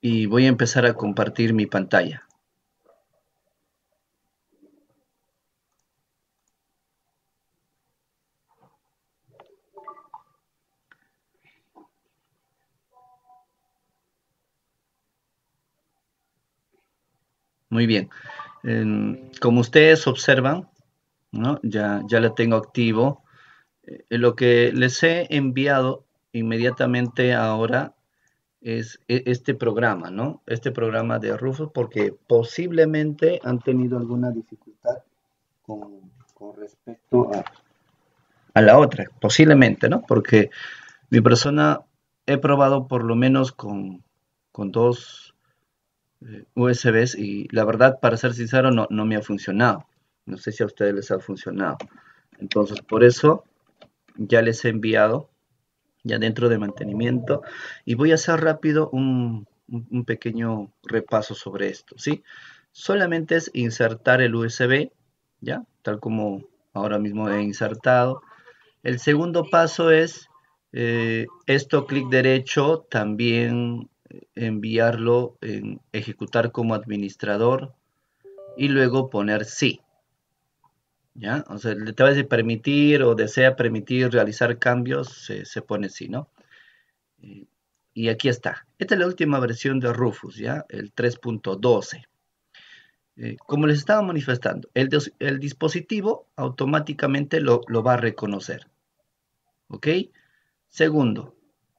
y voy a empezar a compartir mi pantalla. Muy bien. Como ustedes observan, ¿no? Ya lo tengo activo. Lo que les he enviado inmediatamente ahora es este programa, ¿no? Este programa de Rufus, porque posiblemente han tenido alguna dificultad con respecto a la otra, posiblemente, ¿no? Porque mi persona he probado por lo menos con dos USBs y la verdad, para ser sincero, no me ha funcionado. No sé si a ustedes les ha funcionado. Entonces, por eso ya les he enviado ya dentro de mantenimiento y voy a hacer rápido un pequeño repaso sobre esto, ¿sí? Solamente es insertar el USB, ¿ya? Tal como ahora mismo he insertado. El segundo paso es esto, clic derecho, también enviarlo en ejecutar como administrador y luego poner sí, ¿ya? O sea, te va a decir permitir o desea permitir realizar cambios, se pone sí, ¿no? Eh, y aquí está. Esta es la última versión de Rufus, ¿ya? El 3.12. Como les estaba manifestando, el dispositivo automáticamente lo va a reconocer, ¿ok? Segundo,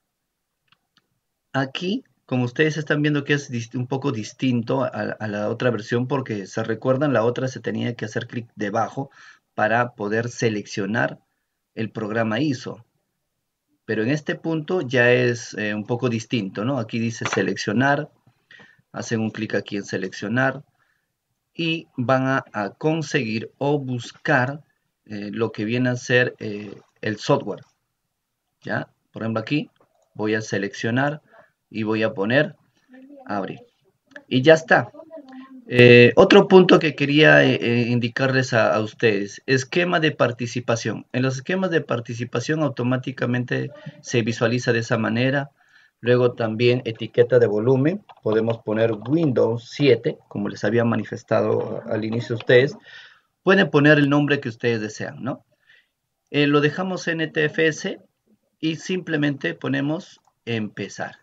aquí, como ustedes están viendo que es un poco distinto a la otra versión, porque se recuerdan, la otra se tenía que hacer clic debajo para poder seleccionar el programa ISO. Pero en este punto ya es un poco distinto, ¿no? Aquí dice seleccionar, hacen un clic aquí en seleccionar y van a conseguir o buscar lo que viene a ser el software, ¿ya? Por ejemplo, aquí voy a seleccionar y voy a poner abrir. Y ya está. Otro punto que quería indicarles a ustedes, esquema de participación. En los esquemas de participación automáticamente se visualiza de esa manera. Luego también etiqueta de volumen, podemos poner Windows 7, como les había manifestado al inicio ustedes. Pueden poner el nombre que ustedes desean, ¿no? Lo dejamos en NTFS y simplemente ponemos empezar.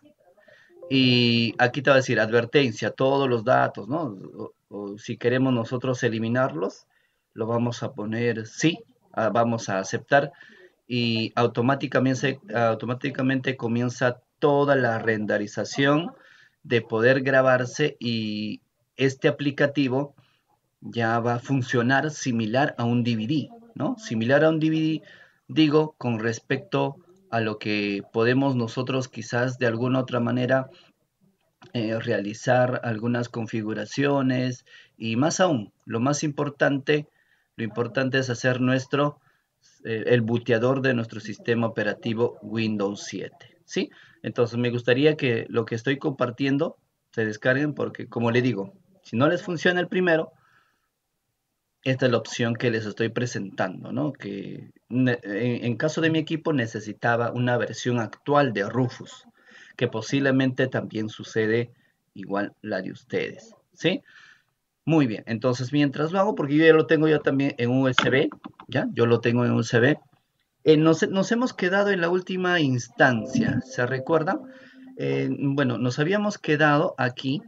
Y aquí te va a decir advertencia, todos los datos, ¿no? O si queremos nosotros eliminarlos, lo vamos a poner sí, vamos a aceptar y automáticamente comienza toda la renderización de poder grabarse y este aplicativo ya va a funcionar similar a un DVD, ¿no? Similar a un DVD, digo, con respecto a lo que podemos nosotros quizás de alguna otra manera realizar algunas configuraciones y más aún, lo importante es hacer el booteador de nuestro sistema operativo Windows 7, ¿sí? Entonces me gustaría que lo que estoy compartiendo se descarguen porque, como le digo, si no les funciona el primero, esta es la opción que les estoy presentando, ¿no? Que en caso de mi equipo necesitaba una versión actual de Rufus, que posiblemente también sucede igual la de ustedes, ¿sí? Muy bien, entonces mientras lo hago, porque yo ya lo tengo ya también en USB, ¿ya? Yo lo tengo en USB. Nos hemos quedado en la última instancia, ¿se recuerdan? Bueno, nos habíamos quedado aquí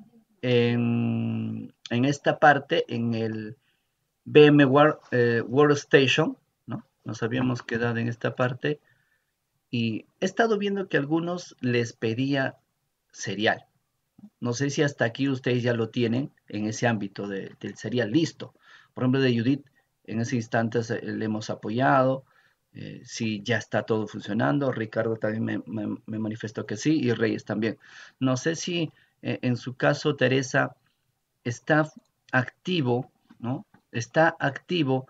en esta parte, en el VMware Workstation, ¿no? Nos habíamos quedado en esta parte y he estado viendo que a algunos les pedía serial. No sé si hasta aquí ustedes ya lo tienen en ese ámbito del serial listo. Por ejemplo, de Judith, en ese instante le hemos apoyado. Si ya está todo funcionando. Ricardo también me manifestó que sí y Reyes también. No sé si en su caso, Teresa, está activo, ¿no? Está activo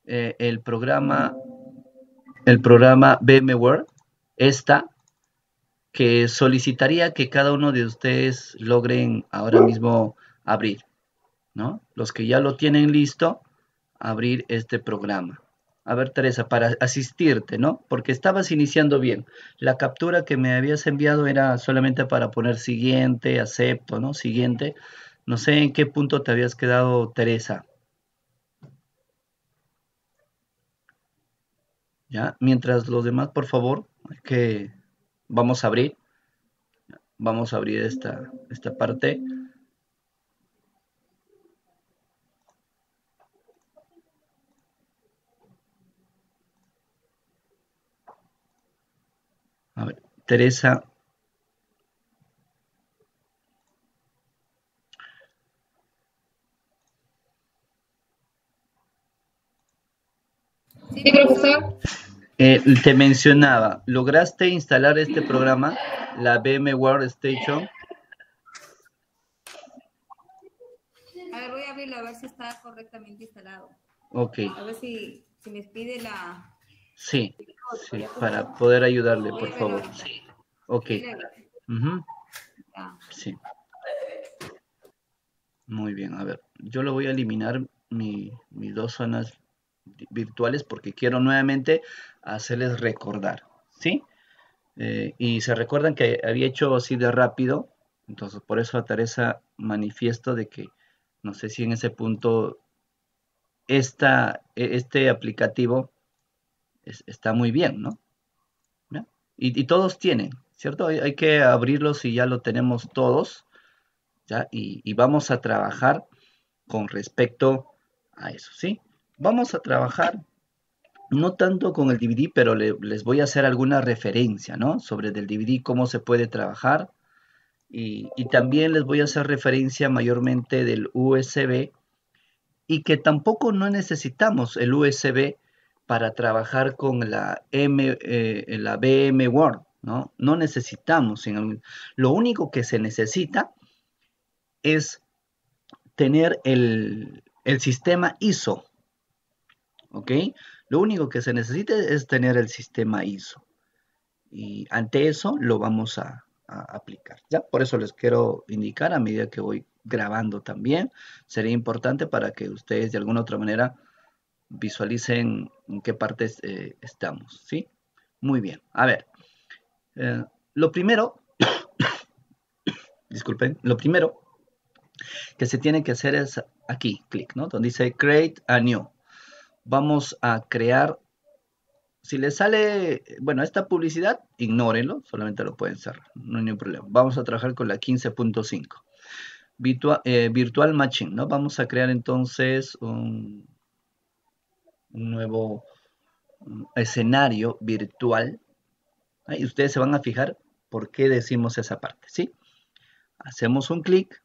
el programa VMware, esta, que solicitaría que cada uno de ustedes logren ahora mismo abrir, ¿no? Los que ya lo tienen listo, abrir este programa. A ver, Teresa, para asistirte, ¿no? Porque estabas iniciando bien. La captura que me habías enviado era solamente para poner siguiente, acepto, ¿no? Siguiente. No sé en qué punto te habías quedado, Teresa. ¿Ya? Mientras los demás, por favor, que vamos a abrir. Vamos a abrir esta parte. A ver, Teresa. Sí, profesor. Te mencionaba, ¿lograste instalar este programa, la VMware Station? A ver, voy a abrirlo a ver si está correctamente instalado. Ok, A ver si me pide la... sí, sí, para poder ayudarle, Voy por a verlo favor. ahorita. Ok, Sí, le aviso. ujú, Ya. sí, muy bien. A ver, yo lo voy a eliminar mis dos zonas virtuales porque quiero nuevamente hacerles recordar, ¿sí? Y se recuerdan que había hecho así de rápido, entonces por eso a Teresa manifiesto de que no sé si en ese punto este aplicativo está muy bien, ¿no? ¿Ya? Y todos tienen, ¿cierto? Hay que abrirlos y ya lo tenemos todos, ¿ya? Y vamos a trabajar con respecto a eso, ¿sí? Vamos a trabajar no tanto con el DVD, pero les voy a hacer alguna referencia, ¿no? Sobre del DVD, cómo se puede trabajar. Y también les voy a hacer referencia mayormente del USB y que tampoco no necesitamos el USB para trabajar con la VMware, ¿no? No necesitamos. Lo único que se necesita es tener el sistema ISO, ¿ok? Lo único que se necesita es tener el sistema ISO. Y ante eso lo vamos a aplicar, ¿ya? Por eso les quiero indicar a medida que voy grabando también. Sería importante para que ustedes de alguna otra manera visualicen en qué partes estamos, ¿sí? Muy bien. A ver, lo primero, disculpen, lo primero que se tiene que hacer es aquí, clic, ¿no? Donde dice Create a New. Vamos a crear, si les sale, bueno, esta publicidad, ignórenlo, solamente lo pueden cerrar, no hay ningún problema. Vamos a trabajar con la 15.5. Virtual Machine, ¿no? Vamos a crear entonces un nuevo escenario virtual. Y ustedes se van a fijar por qué decimos esa parte, ¿sí? Hacemos un clic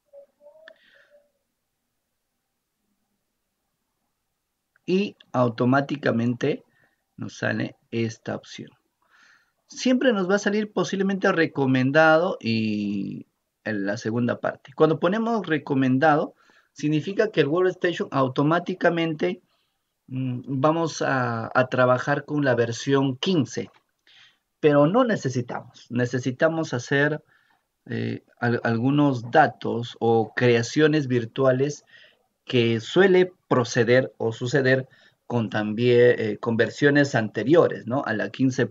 y automáticamente nos sale esta opción. Siempre nos va a salir posiblemente recomendado y en la segunda parte. Cuando ponemos recomendado, significa que el Workstation automáticamente vamos a trabajar con la versión 15, pero no necesitamos hacer algunos datos o creaciones virtuales que suele proceder o suceder con también con versiones anteriores, ¿no? A la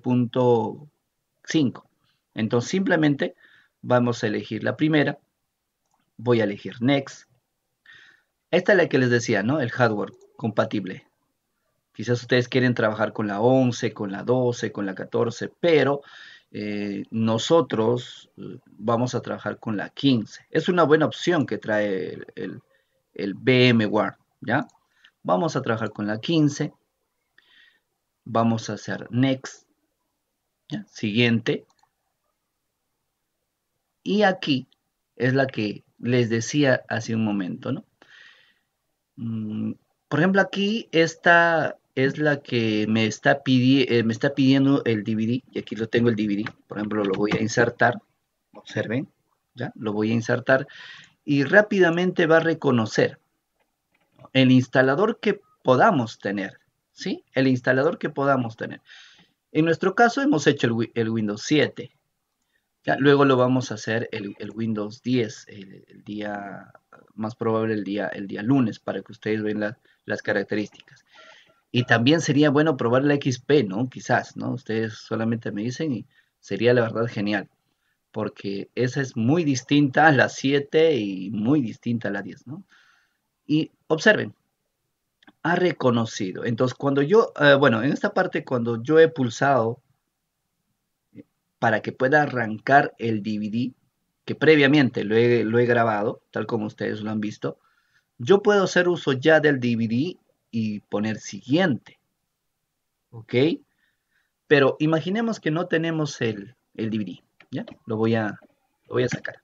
15.5. Entonces simplemente vamos a elegir la primera, voy a elegir Next. Esta es la que les decía, ¿no? El hardware compatible. Quizás ustedes quieren trabajar con la 11, con la 12, con la 14, pero nosotros vamos a trabajar con la 15. Es una buena opción que trae el VMware, ¿ya? Vamos a trabajar con la 15. Vamos a hacer Next, ¿ya? Siguiente. Y aquí es la que les decía hace un momento, ¿no? Por ejemplo, aquí esta es la que me está pidiendo el DVD, y aquí lo tengo el DVD, por ejemplo, lo voy a insertar, observen, ya, lo voy a insertar, y rápidamente va a reconocer el instalador que podamos tener, ¿sí? El instalador que podamos tener. En nuestro caso hemos hecho el Windows 7, ya, luego lo vamos a hacer el Windows 10, el día, más probable el día lunes, para que ustedes vean las características. Y también sería bueno probar la XP, ¿no? Quizás, ¿no? Ustedes solamente me dicen y sería la verdad genial, porque esa es muy distinta a la 7 y muy distinta a la 10, ¿no? Y observen, ha reconocido. Entonces, cuando yo, bueno, en esta parte, cuando yo he pulsado para que pueda arrancar el DVD, que previamente lo he grabado, tal como ustedes lo han visto, yo puedo hacer uso ya del DVD y poner siguiente, ¿ok? Pero imaginemos que no tenemos el DVD, ¿ya? Lo voy a sacar.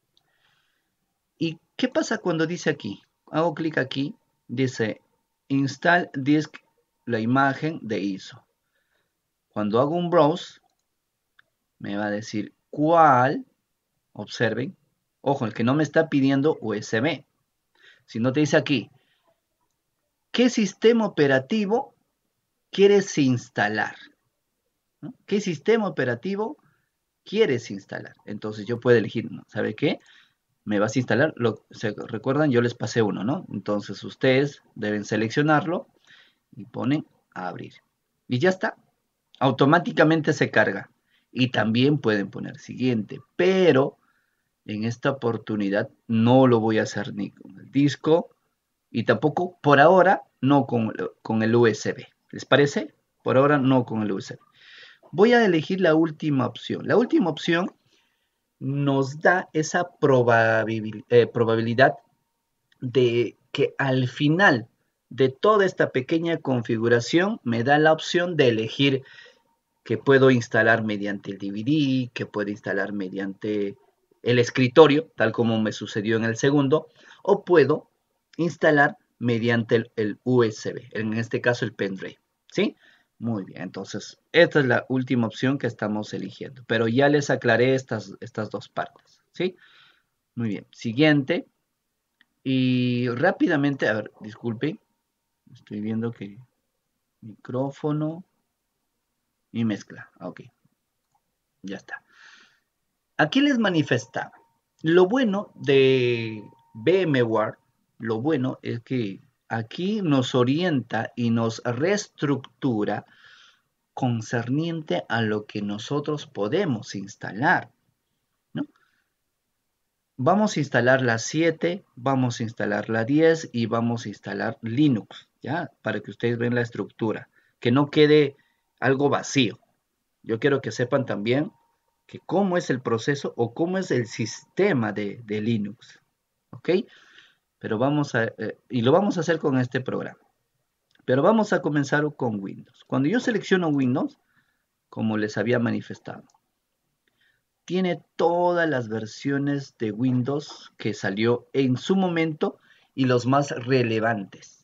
¿Y qué pasa cuando dice aquí? Hago clic aquí, dice Install Disk, la imagen de ISO. Cuando hago un browse, me va a decir cuál, observen, ojo, el que no me está pidiendo USB, sino te dice aquí, ¿qué sistema operativo quieres instalar? ¿No? ¿Qué sistema operativo quieres instalar? Entonces yo puedo elegir, ¿no? ¿Sabe qué? Me vas a instalar, ¿se recuerdan? Yo les pasé uno, ¿no? Entonces ustedes deben seleccionarlo y ponen a abrir. Y ya está, automáticamente se carga. Y también pueden poner siguiente, pero en esta oportunidad no lo voy a hacer ni con el disco y tampoco por ahora no con el USB. ¿Les parece? Por ahora no con el USB. Voy a elegir la última opción. La última opción nos da esa probabilidad de que al final de toda esta pequeña configuración me da la opción de elegir que puedo instalar mediante el DVD, que puedo instalar mediante el escritorio, tal como me sucedió en el segundo, o puedo instalar mediante el USB, en este caso el pendrive, ¿sí? Muy bien, entonces esta es la última opción que estamos eligiendo, pero ya les aclaré estas dos partes, ¿sí? Muy bien, siguiente, y rápidamente, a ver, disculpen, estoy viendo que micrófono y mezcla, ok, ya está. Aquí les manifestaba, lo bueno de VMware, lo bueno es que aquí nos orienta y nos reestructura concerniente a lo que nosotros podemos instalar, ¿no? Vamos a instalar la 7, vamos a instalar la 10 y vamos a instalar Linux, ¿ya? Para que ustedes vean la estructura, que no quede algo vacío. Yo quiero que sepan también que cómo es el proceso o cómo es el sistema de Linux, ¿ok? Pero y lo vamos a hacer con este programa. Pero vamos a comenzar con Windows. Cuando yo selecciono Windows, como les había manifestado, tiene todas las versiones de Windows que salió en su momento y los más relevantes.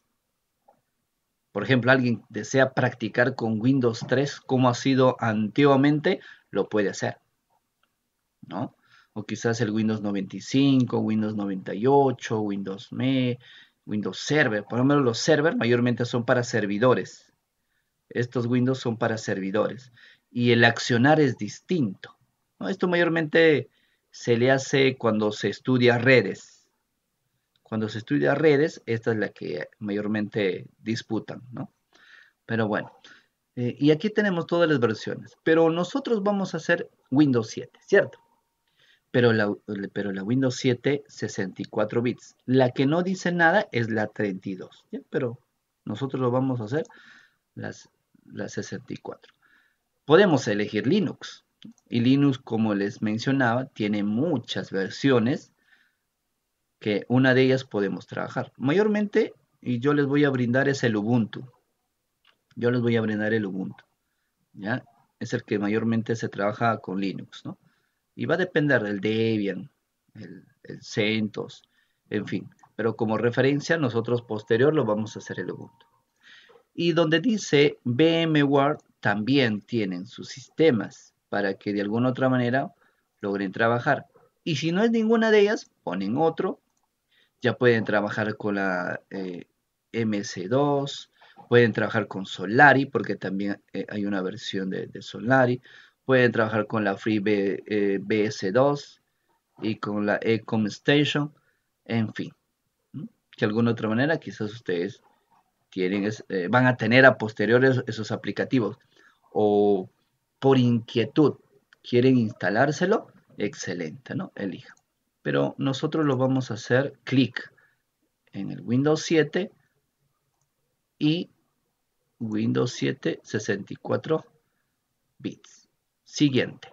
Por ejemplo, alguien desea practicar con Windows 3 como ha sido antiguamente, lo puede hacer, ¿no? O quizás el Windows 95, Windows 98, Windows ME, Windows Server. Por lo menos los servers mayormente son para servidores. Estos Windows son para servidores. Y el accionar es distinto, ¿no? Esto mayormente se le hace cuando se estudia redes. Cuando se estudia redes, esta es la que mayormente disputan, ¿no? Pero bueno, y aquí tenemos todas las versiones. Pero nosotros vamos a hacer Windows 7, ¿cierto? Pero la Windows 7 64 bits. La que no dice nada es la 32, ¿ya? Pero nosotros lo vamos a hacer las, las 64. Podemos elegir Linux. Y Linux, como les mencionaba, tiene muchas versiones que una de ellas podemos trabajar. Mayormente, y yo les voy a brindar es el Ubuntu. Yo les voy a brindar el Ubuntu, ¿ya? Es el que mayormente se trabaja con Linux, ¿no? Y va a depender del Debian, el CentOS, en fin. Pero como referencia, nosotros posterior lo vamos a hacer el Ubuntu. Y donde dice VMware, también tienen sus sistemas para que de alguna otra manera logren trabajar. Y si no es ninguna de ellas, ponen otro. Ya pueden trabajar con la MC2, pueden trabajar con Solari, porque también hay una versión de Solari. Pueden trabajar con la FreeBS2 y con la Ecom Station, en fin, ¿no? De alguna otra manera quizás ustedes van a tener a posteriores esos aplicativos, o por inquietud quieren instalárselo, excelente, ¿no? Elijan. Pero nosotros lo vamos a hacer clic en el Windows 7 y Windows 7 64 bits. Siguiente.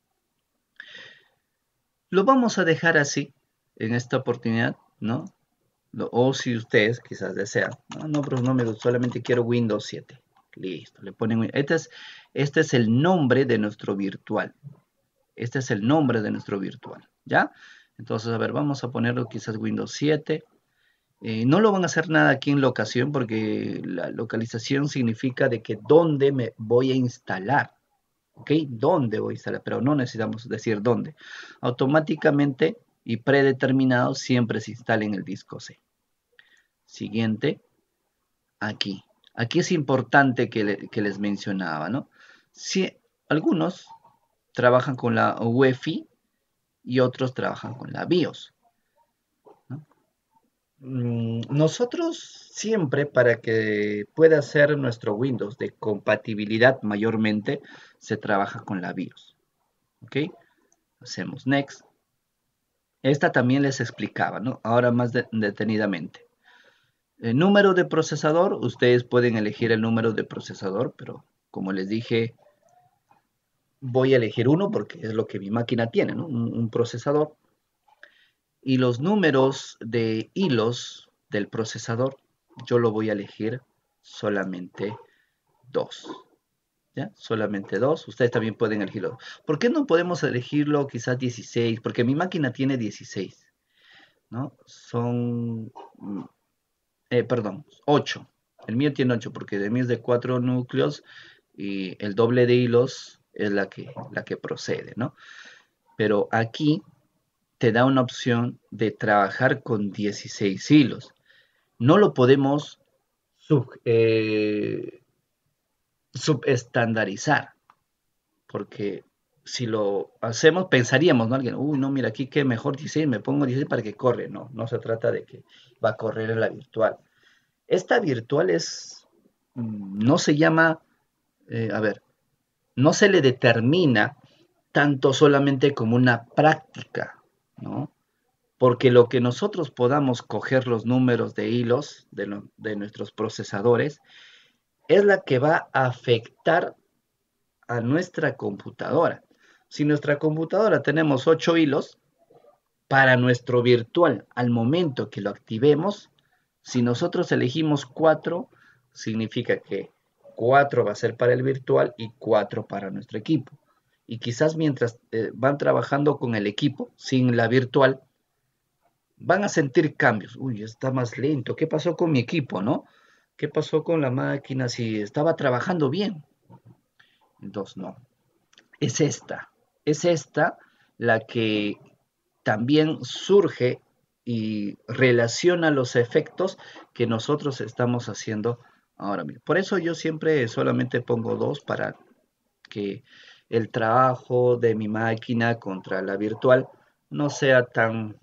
Lo vamos a dejar así en esta oportunidad, ¿no? O si ustedes quizás desean, no, pero no me gusta, solamente quiero Windows 7. Listo, le ponen, este es el nombre de nuestro virtual. Este es el nombre de nuestro virtual, ¿ya? Entonces, a ver, vamos a ponerlo quizás Windows 7. No lo van a hacer nada aquí en locación porque la localización significa de que dónde me voy a instalar, ¿ok? ¿Dónde voy a instalar? Pero no necesitamos decir dónde. Automáticamente y predeterminado siempre se instala en el disco C. Siguiente, aquí. Aquí es importante que les mencionaba, ¿no? Si algunos trabajan con la UEFI y otros trabajan con la BIOS, ¿no? Nosotros siempre, para que pueda ser nuestro Windows de compatibilidad mayormente, se trabaja con la BIOS. ¿Ok? Hacemos Next. Esta también les explicaba, ¿no? Ahora más detenidamente. El número de procesador, ustedes pueden elegir el número de procesador, pero como les dije, voy a elegir uno porque es lo que mi máquina tiene, ¿no? Un procesador. Y los números de hilos del procesador, yo lo voy a elegir solamente 2. ¿Ya? Solamente 2. Ustedes también pueden elegirlo. ¿Por qué no podemos elegirlo quizás 16? Porque mi máquina tiene 16, ¿no? Son, perdón, 8. El mío tiene 8 porque el mío es de 4 núcleos y el doble de hilos es la que procede, ¿no? Pero aquí te da una opción de trabajar con 16 hilos. No lo podemos subestandarizar, porque si lo hacemos, pensaríamos, ¿no? Alguien, uy, no, mira, aquí que mejor 16, me pongo 16 para que corre. No, no se trata de que va a correr en la virtual. Esta virtual no se llama, a ver, no se le determina tanto solamente como una práctica, ¿no? Porque lo que nosotros podamos coger los números de hilos de nuestros procesadores es la que va a afectar a nuestra computadora. Si nuestra computadora tenemos 8 hilos, para nuestro virtual, al momento que lo activemos, si nosotros elegimos 4, significa que 4 va a ser para el virtual y 4 para nuestro equipo. Y quizás mientras van trabajando con el equipo, sin la virtual, van a sentir cambios. Uy, está más lento. ¿Qué pasó con mi equipo, no? ¿Qué pasó con la máquina si estaba trabajando bien? Entonces, no. Es esta la que también surge y relaciona los efectos que nosotros estamos haciendo ahora mismo. Por eso yo siempre solamente pongo 2 para que el trabajo de mi máquina contra la virtual no sea tan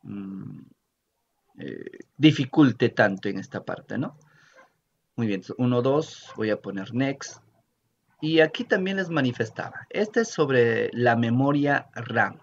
dificulte tanto en esta parte, ¿no? Muy bien, 1, 2, voy a poner next. Y aquí también les manifestaba, este es sobre la memoria RAM.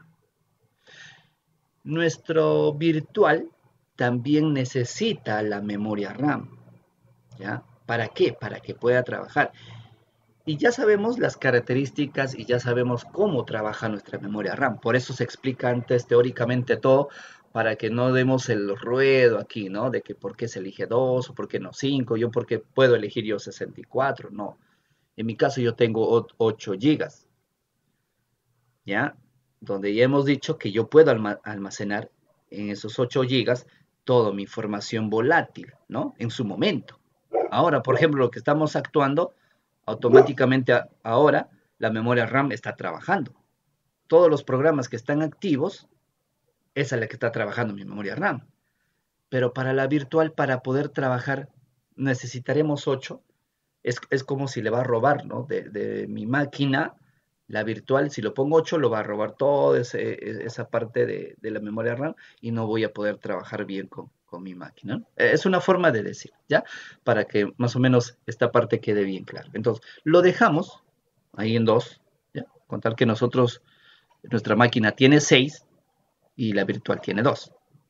Nuestro virtual también necesita la memoria RAM, ¿ya? ¿Para qué? Para que pueda trabajar. Y ya sabemos las características y ya sabemos cómo trabaja nuestra memoria RAM. Por eso se explica antes teóricamente todo, para que no demos el ruedo aquí, ¿no? De que por qué se elige 2 o por qué no 5, yo por qué puedo elegir yo 64, no. En mi caso yo tengo 8 gigas, ¿ya? Donde ya hemos dicho que yo puedo almacenar en esos 8 gigas toda mi información volátil, ¿no? En su momento. Ahora, por ejemplo, lo que estamos actuando, automáticamente ahora la memoria RAM está trabajando. Todos los programas que están activos, esa es la que está trabajando mi memoria RAM. Pero para la virtual, para poder trabajar, necesitaremos 8. Es como si le va a robar, ¿no? De mi máquina, la virtual, si lo pongo 8, lo va a robar toda esa parte de la memoria RAM y no voy a poder trabajar bien con mi máquina, ¿no? Es una forma de decir, ¿ya? Para que más o menos esta parte quede bien clara. Entonces, lo dejamos ahí en 2, ¿ya? Contar que nuestra máquina tiene 6 y la virtual tiene 2.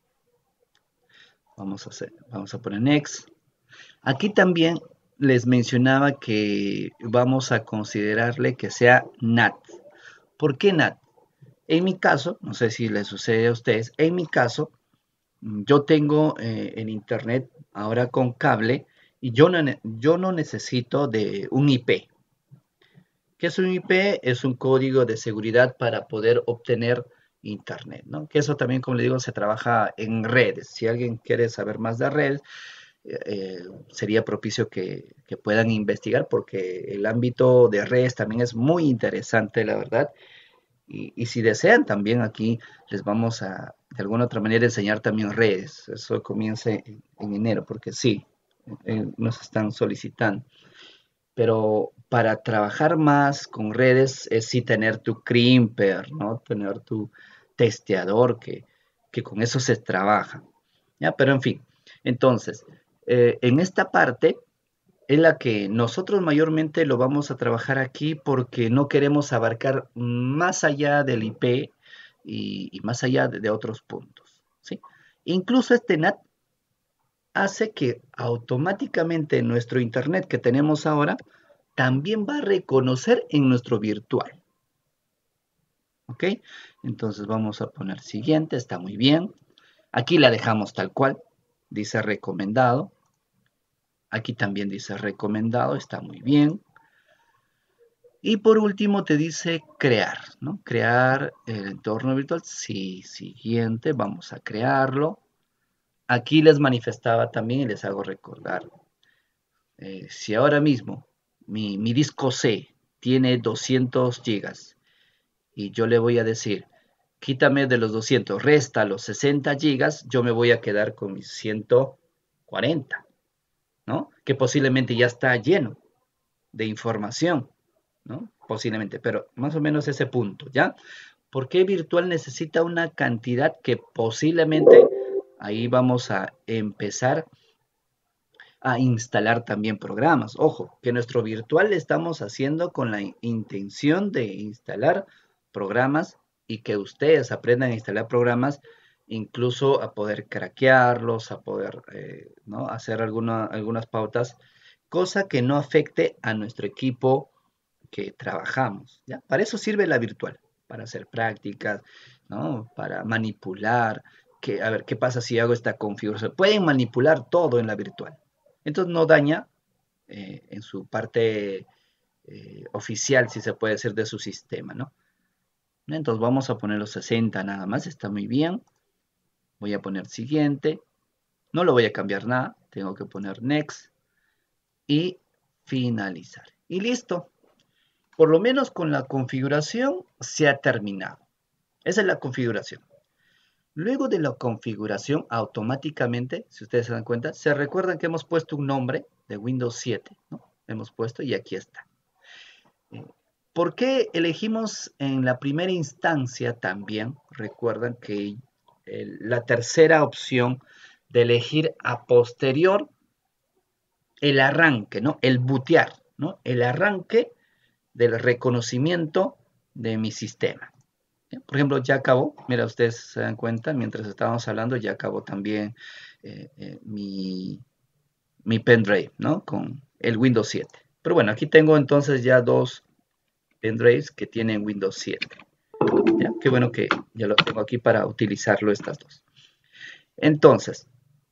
Vamos a poner next. Aquí también les mencionaba que vamos a considerarle que sea NAT. ¿Por qué NAT? En mi caso, no sé si les sucede a ustedes, en mi caso, yo tengo en internet ahora con cable y yo no necesito de un IP. ¿Qué es un IP? Es un código de seguridad para poder obtener internet, ¿no? Que eso también, como le digo, se trabaja en redes. Si alguien quiere saber más de redes, sería propicio que puedan investigar porque el ámbito de redes también es muy interesante, la verdad. Y si desean, también aquí les vamos a, de alguna otra manera, enseñar también redes. Eso comienza en enero, porque sí, nos están solicitando. Pero para trabajar más con redes es sí tener tu crimper, ¿no? Tener tu testeador, que con eso se trabaja. ¿Ya? Pero en fin, entonces, en esta parte es la que nosotros mayormente lo vamos a trabajar aquí porque no queremos abarcar más allá del IP y más allá de otros puntos, ¿sí? Incluso este NAT hace que automáticamente nuestro Internet que tenemos ahora también va a reconocer en nuestro virtual, ¿ok? Entonces vamos a poner siguiente, está muy bien. Aquí la dejamos tal cual, dice recomendado. Aquí también dice recomendado, está muy bien. Y por último te dice crear, ¿no? Crear el entorno virtual. Sí, siguiente, vamos a crearlo. Aquí les manifestaba también y les hago recordar. Si ahora mismo mi disco C tiene 200 gigas y yo le voy a decir, quítame de los 200, resta los 60 gigas, yo me voy a quedar con mis 140, ¿no? Que posiblemente ya está lleno de información, ¿no? Posiblemente, pero más o menos ese punto, ¿ya? ¿Por qué virtual necesita una cantidad que posiblemente ahí vamos a empezar a instalar también programas? Ojo, que nuestro virtual le estamos haciendo con la intención de instalar programas y que ustedes aprendan a instalar programas, incluso a poder craquearlos, a poder ¿no? hacer algunas pautas, cosa que no afecte a nuestro equipo que trabajamos, ¿ya? Para eso sirve la virtual, para hacer prácticas, ¿no? Para manipular, que, a ver, ¿qué pasa si hago esta configuración? Pueden manipular todo en la virtual. Entonces no daña en su parte oficial, si se puede decir, de su sistema, ¿no? Entonces vamos a poner los 60 nada más, está muy bien. Voy a poner siguiente. No lo voy a cambiar nada, tengo que poner next y finalizar. Y listo. Por lo menos con la configuración se ha terminado. Esa es la configuración. Luego de la configuración, automáticamente, si ustedes se dan cuenta, se recuerdan que hemos puesto un nombre de Windows 7, ¿no? Hemos puesto y aquí está. ¿Por qué elegimos en la primera instancia también? Recuerdan que la tercera opción de elegir a posterior el arranque, ¿no? El bootear, ¿no? El arranque del reconocimiento de mi sistema. Por ejemplo, ya acabó, mira, ustedes se dan cuenta, mientras estábamos hablando, ya acabó también mi pendrive, ¿no? Con el Windows 7. Pero bueno, aquí tengo entonces ya dos pendrives que tienen Windows 7. ¿Ya? Qué bueno que ya lo tengo aquí para utilizarlo estas dos. Entonces,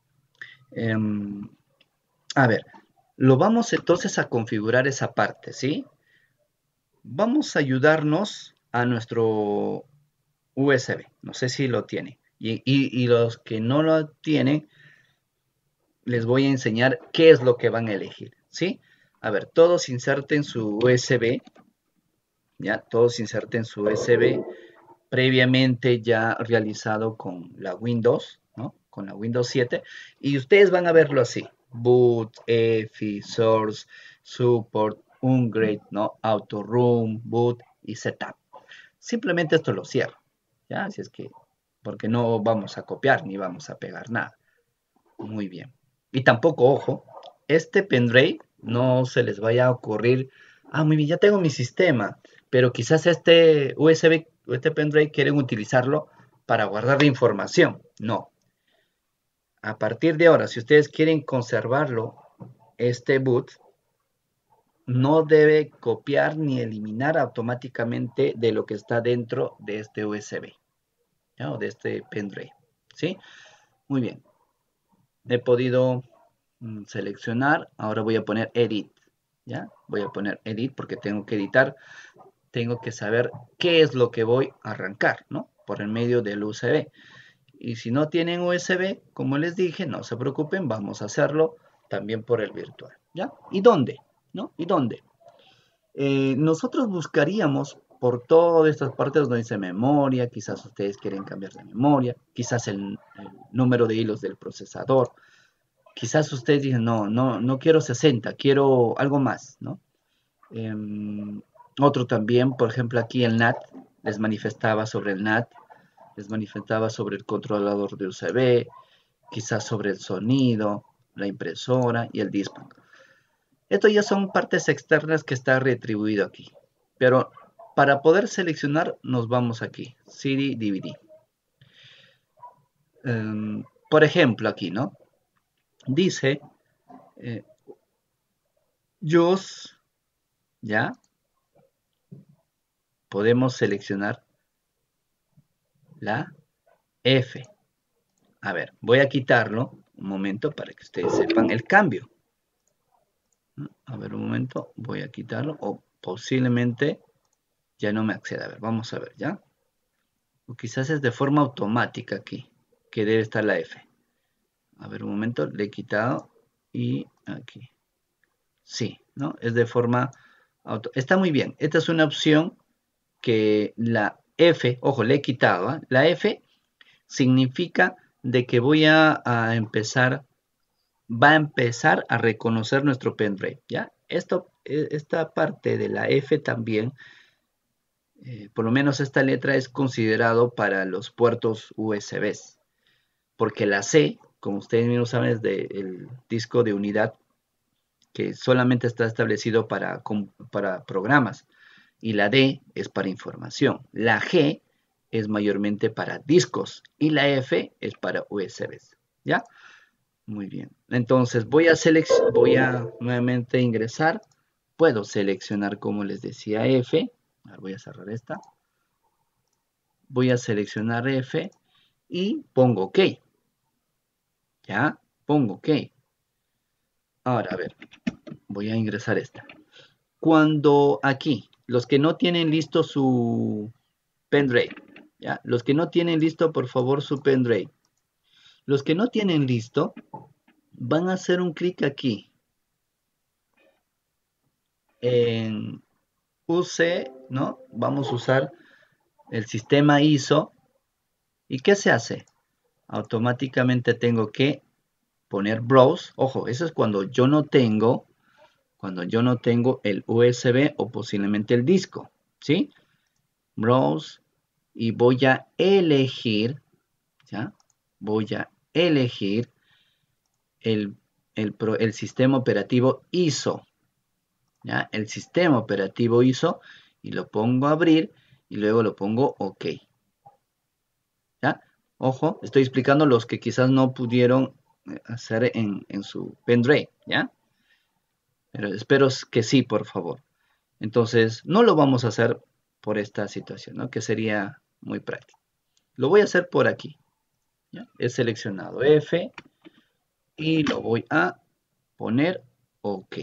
a ver, lo vamos entonces a configurar esa parte, ¿sí? Vamos a ayudarnos a nuestro USB. No sé si lo tienen. Y los que no lo tienen, les voy a enseñar qué es lo que van a elegir, ¿sí? A ver, todos inserten su USB, ¿ya? Todos inserten su USB previamente ya realizado con la Windows, ¿no? Con la Windows 7. Y ustedes van a verlo así. Boot, EFI, Source, Support, Upgrade, ¿no? Auto Room, Boot y Setup. Simplemente esto lo cierro, ¿ya? Así es que, porque no vamos a copiar ni vamos a pegar nada. Muy bien. Y tampoco, ojo, este pendrive no se les vaya a ocurrir, muy bien, ya tengo mi sistema, pero quizás este USB o este pendrive quieren utilizarlo para guardar la información. No. A partir de ahora, si ustedes quieren conservarlo, este boot no debe copiar ni eliminar automáticamente de lo que está dentro de este USB, ¿ya? O de este pendrive, ¿sí? Muy bien. He podido seleccionar, ahora voy a poner edit, ¿ya? Voy a poner edit porque tengo que editar, tengo que saber qué es lo que voy a arrancar, ¿no? Por el medio del USB. Y si no tienen USB, como les dije, no se preocupen, vamos a hacerlo también por el virtual, ¿ya? ¿Y dónde? ¿No? ¿Y dónde? Nosotros buscaríamos por todas estas partes donde dice memoria, quizás ustedes quieren cambiar de memoria, quizás el número de hilos del procesador, quizás ustedes dicen, no quiero 60, quiero algo más, ¿no? Otro también, por ejemplo, aquí el NAT, les manifestaba sobre el NAT, les manifestaba sobre el controlador de USB, quizás sobre el sonido, la impresora y el disco. Esto ya son partes externas que está retribuido aquí. Pero para poder seleccionar nos vamos aquí, CD, DVD. Por ejemplo, aquí, ¿no? Dice, use, ¿ya? Podemos seleccionar la F. A ver, voy a quitarlo un momento para que ustedes sepan el cambio. A ver, un momento, voy a quitarlo o posiblemente ya no me acceda. A ver, vamos a ver, ¿ya? O quizás es de forma automática aquí, que debe estar la F. A ver, un momento, le he quitado y aquí. Sí, ¿no? Es de forma Está muy bien. Esta es una opción que la F, ojo, le he quitado, ¿eh? La F significa de que va a empezar a reconocer nuestro pendrive, ¿ya? Esta parte de la F también, por lo menos esta letra es considerado para los puertos USB, porque la C, como ustedes mismos saben, es del disco de unidad que solamente está establecido para programas, y la D es para información. La G es mayormente para discos y la F es para USBs, ¿ya? Muy bien. Entonces voy a nuevamente ingresar. Puedo seleccionar, como les decía, F. Voy a cerrar esta. Voy a seleccionar F y pongo OK. ¿Ya? Pongo OK. Ahora, a ver, voy a ingresar esta. Cuando aquí, los que no tienen listo su pendrive, ¿ya? Los que no tienen listo, por favor, su pendrive. Los que no tienen listo, van a hacer un clic aquí en UC, ¿no? Vamos a usar el sistema ISO. ¿Y qué se hace? Automáticamente tengo que poner browse. Ojo, eso es cuando yo no tengo el USB o posiblemente el disco, ¿sí? Browse y voy a elegir, ¿ya? Voy a elegir el sistema operativo ISO, ¿ya? El sistema operativo ISO y lo pongo a abrir y luego lo pongo OK, ¿ya? Ojo, estoy explicando los que quizás no pudieron hacer en su pendrive, ¿ya? Pero espero que sí, por favor. Entonces, no lo vamos a hacer por esta situación, ¿no? Que sería muy práctico. Lo voy a hacer por aquí, ¿ya? He seleccionado F y lo voy a poner OK.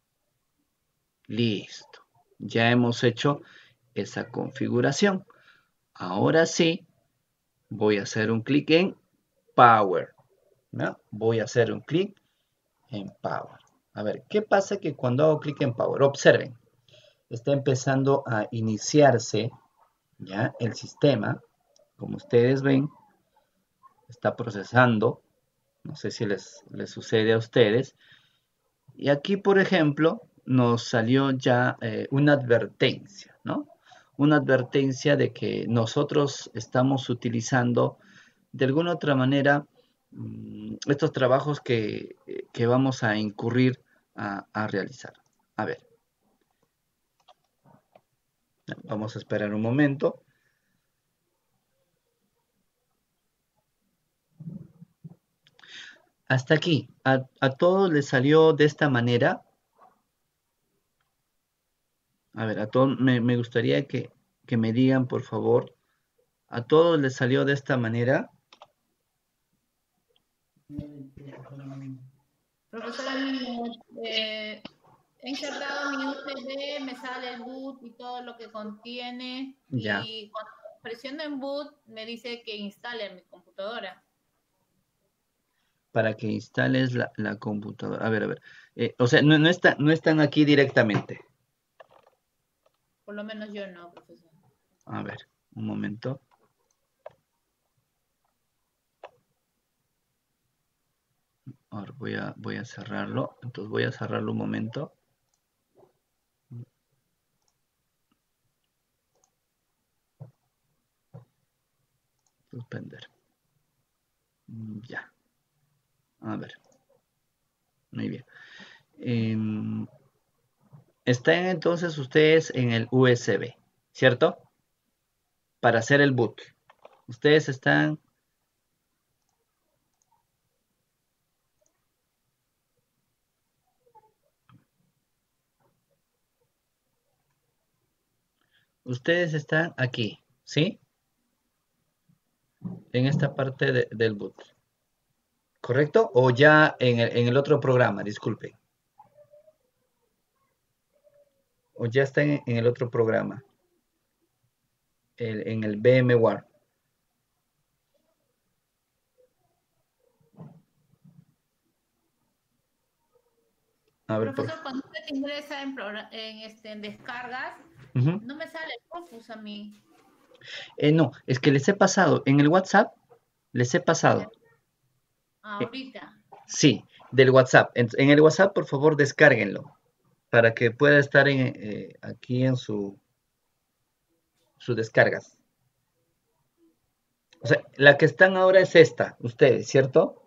Listo. Ya hemos hecho esa configuración. Ahora sí, voy a hacer un clic en Power, ¿no? Voy a hacer un clic en Power. A ver, ¿qué pasa que cuando hago clic en Power? Observen, está empezando a iniciarse ya el sistema. Como ustedes ven, está procesando. No sé si les sucede a ustedes. Y aquí, por ejemplo, nos salió ya una advertencia, ¿no? Una advertencia de que nosotros estamos utilizando de alguna otra manera estos trabajos que vamos a incurrir a realizar. A ver, vamos a esperar un momento. Hasta aquí, ¿a todos les salió de esta manera? A ver, a todos me gustaría que me digan, por favor, ¿a todos les salió de esta manera? Profesor, he insertado mi USB, me sale el boot y todo lo que contiene. Ya. Y cuando presiono en boot, me dice que instale en mi computadora. Para que instales la computadora. A ver. O sea, no están aquí directamente. Por lo menos yo no, profesor. A ver, un momento. Ahora voy a cerrarlo. Entonces voy a cerrarlo un momento. Suspender. Ya. A ver. Muy bien. Están entonces ustedes en el USB, ¿cierto? Para hacer el boot. Ustedes están... Ustedes están aquí, ¿sí? En esta parte del boot. ¿Correcto? O ya en el otro programa, disculpen. O ya están en el otro programa. En el VMware. A ver, Profesor, cuando usted ingresa en descargas, no me sale el Corpus a mí. No, es que les he pasado. En el WhatsApp, les he pasado. Ahorita. Sí, del WhatsApp. En el WhatsApp, por favor, descárguenlo. Para que pueda estar aquí en sus descargas. O sea, la que están ahora es esta, ustedes, ¿cierto?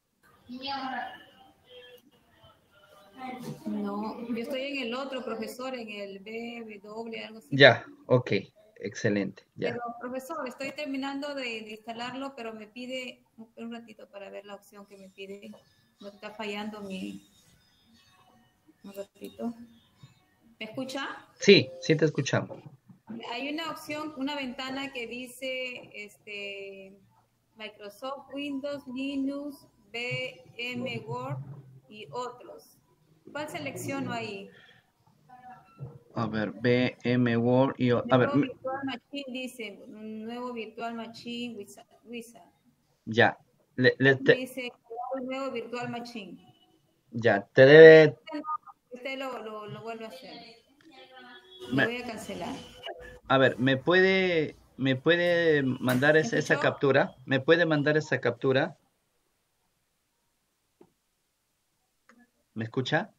No, yo estoy en el otro, profesor, en el BW, algo así. Ya, ok, excelente. Ya. Pero, profesor, estoy terminando de instalarlo, pero me pide un ratito para ver la opción que me pide. No está fallando mi... Un ratito. ¿Me escucha? Sí, sí te escuchamos. Hay una opción, una ventana que dice Microsoft Windows, Linux, VMware y otros. ¿Cuál selecciono ahí? A ver, VMware y... A ver, Nuevo Virtual Machine dice, nuevo Virtual Machine Wizard. Ya. Dice, nuevo Virtual Machine. Ya, te debe... Usted lo vuelve a hacer. Lo voy a cancelar. A ver, ¿me puede mandar esa captura? ¿Me puede mandar esa captura? ¿Me escucha?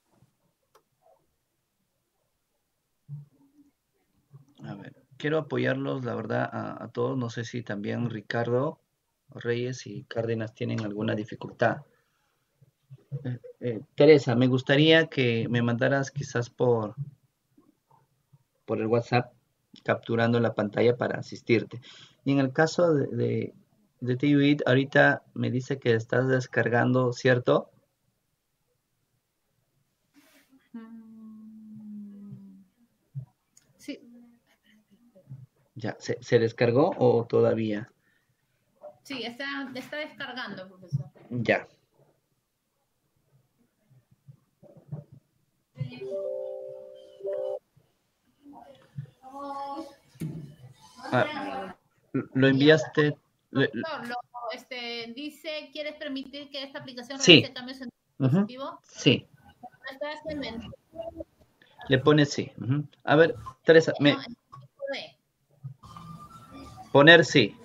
A ver, quiero apoyarlos, la verdad, a todos. No sé si también Ricardo Reyes y Cárdenas tienen alguna dificultad. Teresa, me gustaría que me mandaras quizás por el WhatsApp capturando la pantalla para asistirte. Y en el caso de TVIT, ahorita me dice que estás descargando, ¿cierto? Sí. Ya, ¿se descargó o todavía? Sí, está descargando, profesor. Ya. ¿Lo enviaste? Dice, ¿quieres permitir que esta aplicación realice cambios en tu dispositivo? Sí. Le pone sí. A ver, Teresa, poner sí.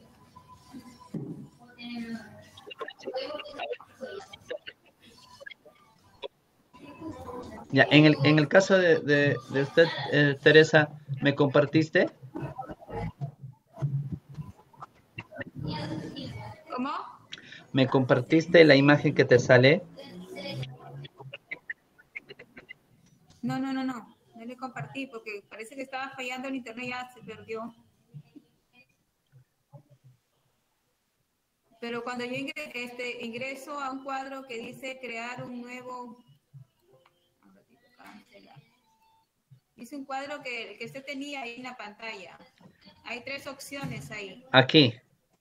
Ya, en el caso de usted, Teresa, ¿me compartiste? ¿Cómo? ¿Me compartiste la imagen que te sale? No, no, no, no. No le compartí porque parece que estaba fallando el internet, ya se perdió. Pero cuando yo ingreso a un cuadro que dice crear un nuevo... Un ratito, cancelar. Dice un cuadro que usted tenía ahí en la pantalla. Hay 3 opciones ahí. Aquí.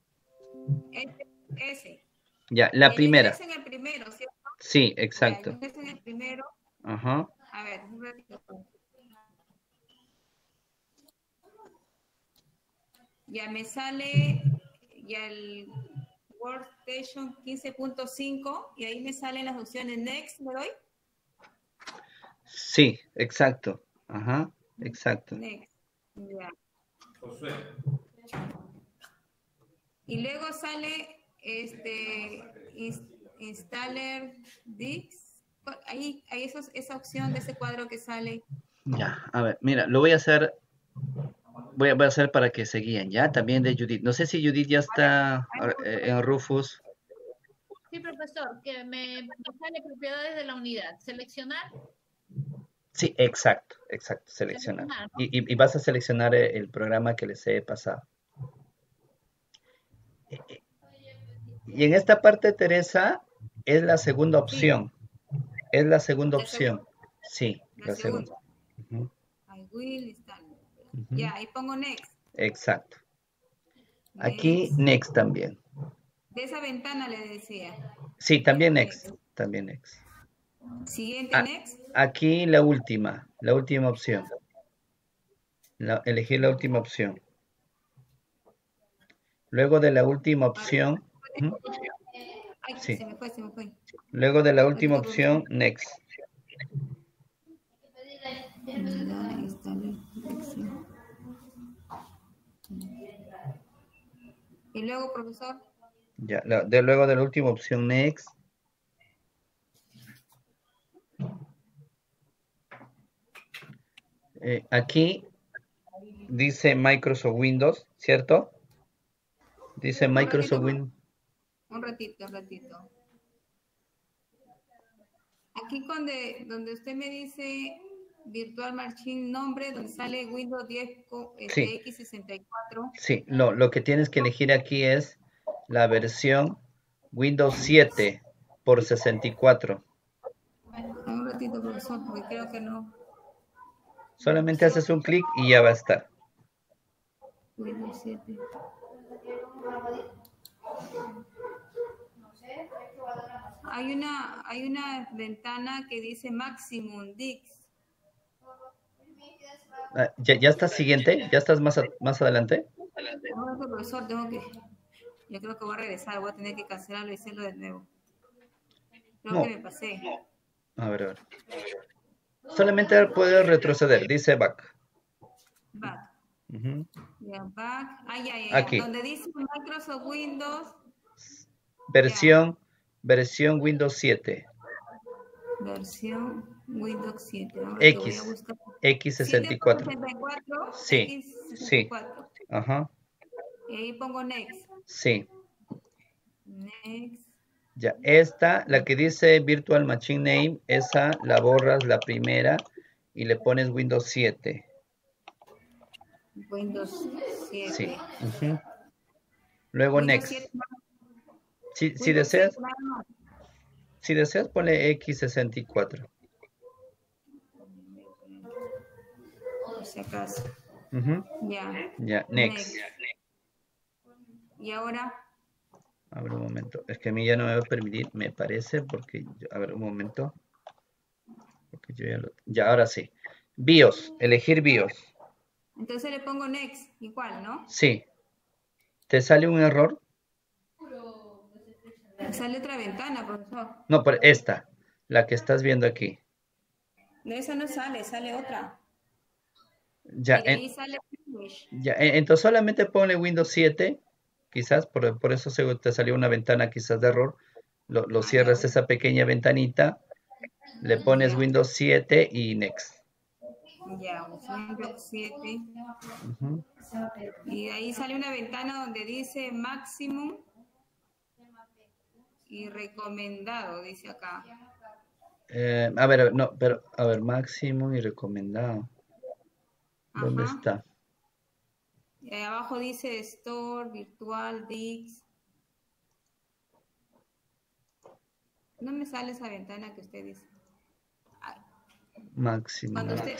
Ese. Ya, la primera. Ingreso en el primero, ¿cierto? Sí, exacto. Ya, ingreso en el primero. Ajá. A ver, un ratito. Ya me sale ya el Workstation 15.5 y ahí me salen las opciones Next, ¿me doy? Sí, exacto. Ajá, exacto. Next. Ya. Y luego sale Installer Dix. Ahí esa opción de ese cuadro que sale. Ya, a ver, mira, lo voy a hacer. Voy a hacer para que se guíen, ¿ya? También de Judith. No sé si Judith ya está en Rufus. Sí, profesor, que me sale propiedades de la unidad. Seleccionar. Sí, exacto, seleccionar. ¿No? Y vas a seleccionar el programa que les he pasado. Y en esta parte, Teresa, es la segunda opción. Sí. Es la segunda opción. Sí, la segunda. I will install. Ya, ahí pongo next. Exacto. Aquí next también. De esa ventana le decía. Sí, también next. También next. Siguiente next. Aquí la última opción. Elegir la última opción. Luego de la última opción. Ay, sí. se me fue. Luego de la última opción, next. Y luego, profesor. Ya, luego de la última opción, next. Aquí dice Microsoft Windows, ¿cierto? Dice Microsoft Windows. Un ratito. Aquí donde usted me dice Virtual Machine nombre, donde sale Windows 10 sí. X64. Sí, lo que tienes que elegir aquí es la versión Windows 7 por 64. Un ratito, profesor, porque creo que no. Solamente haces un clic y ya va a estar. Windows 7. Hay una ventana que dice Maximum Dix. ¿Ya estás siguiente? ¿Ya estás más adelante? No, profesor, yo creo que voy a regresar, voy a tener que cancelarlo y hacerlo de nuevo. Creo que me pasé. A ver. Solamente puedes retroceder, dice back. Back. Ya, back. Ya. Aquí. Donde dice Microsoft Windows. Versión Windows 7. Versión Windows 7. X. X64. Sí. X64. Sí. Ajá. Y ahí pongo next. Sí. Next. Ya, esta, la que dice Virtual Machine Name, esa la borras la primera y le pones Windows 7. Windows 7. Sí. Luego Windows next. 7. Si deseas, ponle X64. Por si acaso. Ya, next. Y ahora. A ver, un momento. Es que a mí ya no me va a permitir, me parece, porque... A ver, un momento. Porque yo ya ahora sí. BIOS. Elegir BIOS. Entonces le pongo next, igual, ¿no? Sí. ¿Te sale un error? Sale otra ventana, profesor. No, pero esta. La que estás viendo aquí. No, esa no sale otra. Ya. Ahí sale ya, entonces solamente ponle Windows 7. Quizás por eso te salió una ventana quizás de error. Lo cierras esa pequeña ventanita, le pones Windows 7 y next. Ya, Windows 7. Y ahí sale una ventana donde dice Maximum y recomendado, dice acá. A ver, no, pero, a ver, máximo y recomendado. ¿Dónde Ajá. está? Y abajo dice Store, Virtual, Dix. No me sale esa ventana que usted dice. Ay, Máximo. cuando usted...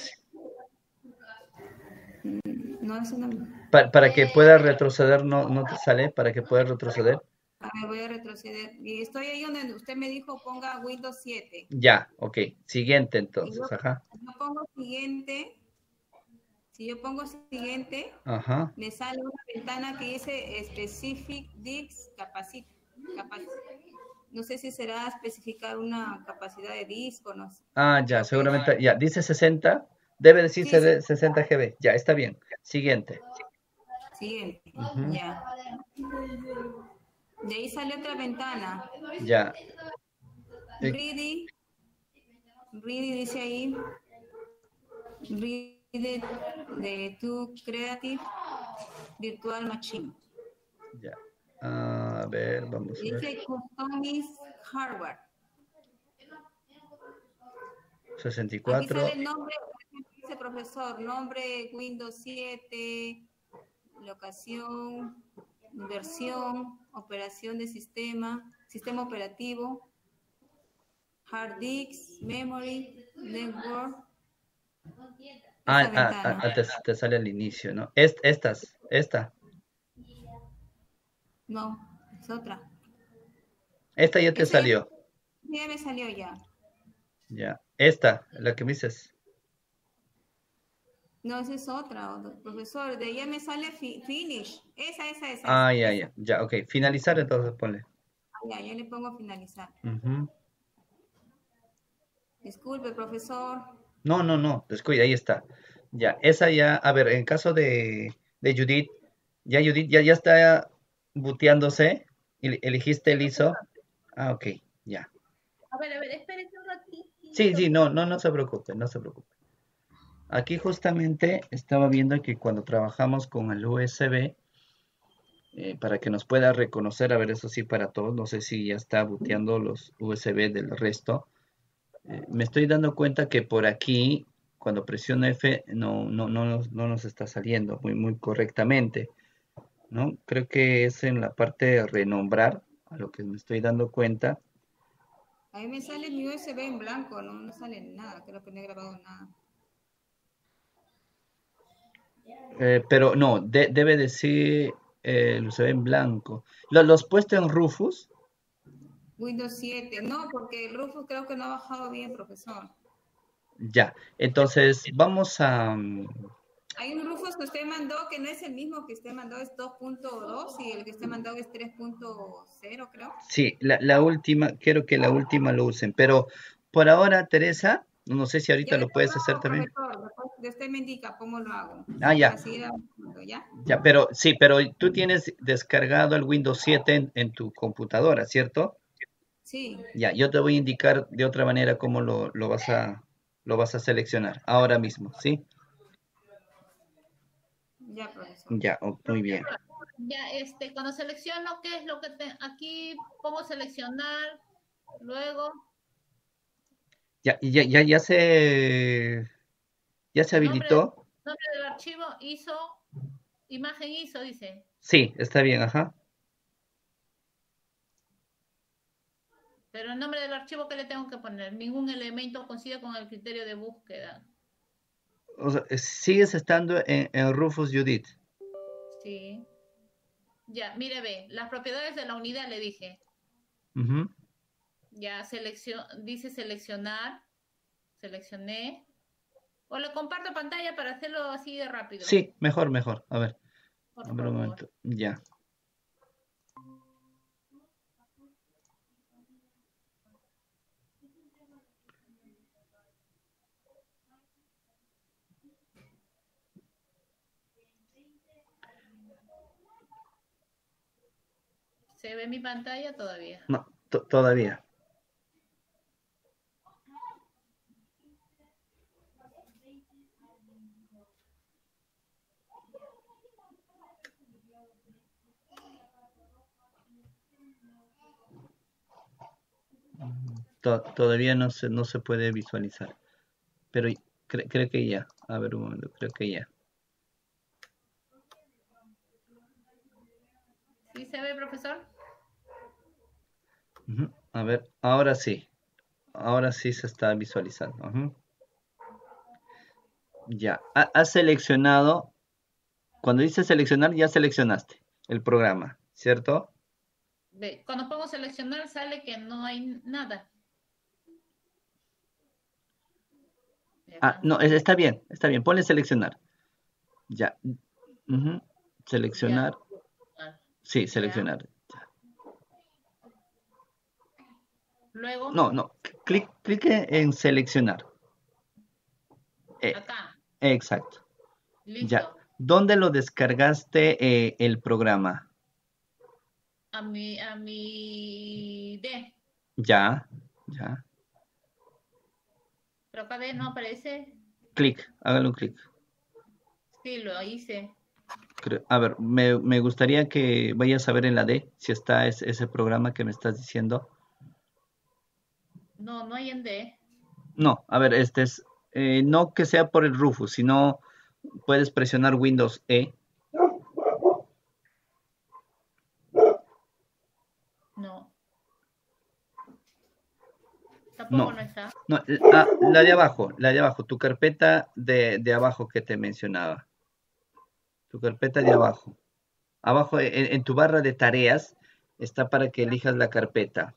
No, es una... Para que pueda retroceder, no te sale, para que puedas retroceder. A ver, voy a retroceder. Y estoy ahí donde usted me dijo ponga Windows 7. Ya, ok. Siguiente Y entonces, ajá. yo pongo siguiente. Si yo pongo siguiente, Ajá. me sale una ventana que dice Specific Dix Capacity. No sé si será especificar una capacidad de disco, no sé. Ah, ya, Creo que es. seguramente, ya, dice 60, debe decir Sí, sí. 60 GB, ya, está bien. Siguiente. Siguiente. Ujú. Ya. De ahí sale otra ventana. Ya. Ready. Ready dice ahí. Ready de tu Creative Virtual Machine. Ya. A ver, vamos a ver. Dice Customize Hardware. 64. Aquí sale el nombre, dice profesor, nombre Windows 7, locación, versión, operación de sistema, sistema operativo, hard disk, memory, network. Esa ventana. Te sale al inicio, ¿no? Esta No, es otra. ya te Esa salió. ya me salió ya. Ya. Esta, la que me dices. No, esa es otra, profesor. De ella me sale finish. Esa. Ya, ok. Finalizar, entonces ponle. Ya le pongo finalizar. Ujú. Disculpe, profesor. No, descuida, ahí está. Ya, esa ya, a ver, en caso de Judith, Judith ya está booteándose. ¿Elegiste el ISO? Ah, ok, ya. A ver, espérese un ratito. Sí, no se preocupe, no se preocupe. Aquí justamente estaba viendo que cuando trabajamos con el USB, para que nos pueda reconocer, a ver, eso sí para todos, no sé si ya está booteando los USB del resto. Me estoy dando cuenta que por aquí, cuando presiono F, no nos está saliendo muy correctamente, ¿no? Creo que es en la parte de renombrar, a lo que me estoy dando cuenta. A mí me sale mi USB en blanco, no sale nada, creo que no he grabado nada. Pero no, debe decir el USB en blanco. ¿Lo has puesto en Rufus? Windows 7, no, porque el Rufus creo que no ha bajado bien, profesor. Ya, entonces vamos a... Hay un Rufus que usted mandó que no es el mismo que usted mandó, es 2.2 y el que usted mandó es 3.0, creo. Sí, la última, quiero que la última lo usen, pero por ahora, Teresa, no sé si ahorita Ya lo después puedes lo hacer hago, también. profesor, después usted me indica cómo lo hago. Ah, ya, Para seguir avanzando, ¿ya? ya, pero sí, pero tú tienes descargado el Windows 7 en tu computadora, ¿cierto? Sí, Ya, yo te voy a indicar de otra manera cómo lo vas a seleccionar ahora mismo, ¿sí? ya, profesor. Ya, muy bien. Ya, cuando selecciono, ¿qué es lo que aquí pongo seleccionar? Luego, Ya se nombre, habilitó. nombre del archivo ISO, imagen ISO, dice. Sí, está bien, ajá. Pero el nombre del archivo, ¿qué le tengo que poner? Ningún elemento coincide con el criterio de búsqueda. O sea, sigues estando en Rufus Judith. Sí. Ya, mire, ve, las propiedades de la unidad le dije. Ujú. Ya, dice seleccionar, seleccioné. O le comparto pantalla para hacerlo así de rápido. Sí, mejor. A ver Por un favor. momento. Ya. ¿Se ve mi pantalla todavía? No, todavía. Todavía no se puede visualizar. Pero creo que ya. A ver un momento, creo que ya. ¿Sí se ve, profesor? A ver, ahora sí. Ahora sí se está visualizando. Ya. Has seleccionado. Cuando dice seleccionar, ya seleccionaste el programa, ¿cierto? Cuando pongo seleccionar sale que no hay nada. No, está bien. Ponle seleccionar. Ya. Seleccionar. Ya. Sí, seleccionar. Ya. Luego. No. Clique en seleccionar. Acá. Exacto. Listo. Ya. ¿Dónde lo descargaste el programa? A mi D. Ya. Pero acá D no aparece. Hágale un clic. Sí, lo hice. A ver, me gustaría que vayas a ver en la D si está ese programa que me estás diciendo. No hay en D. No, a ver, no que sea por el Rufus, sino puedes presionar Windows E. No. Tampoco No, no está. no, la de abajo, tu carpeta de abajo que te mencionaba. Tu carpeta de abajo. Abajo en tu barra de tareas está para que elijas la carpeta.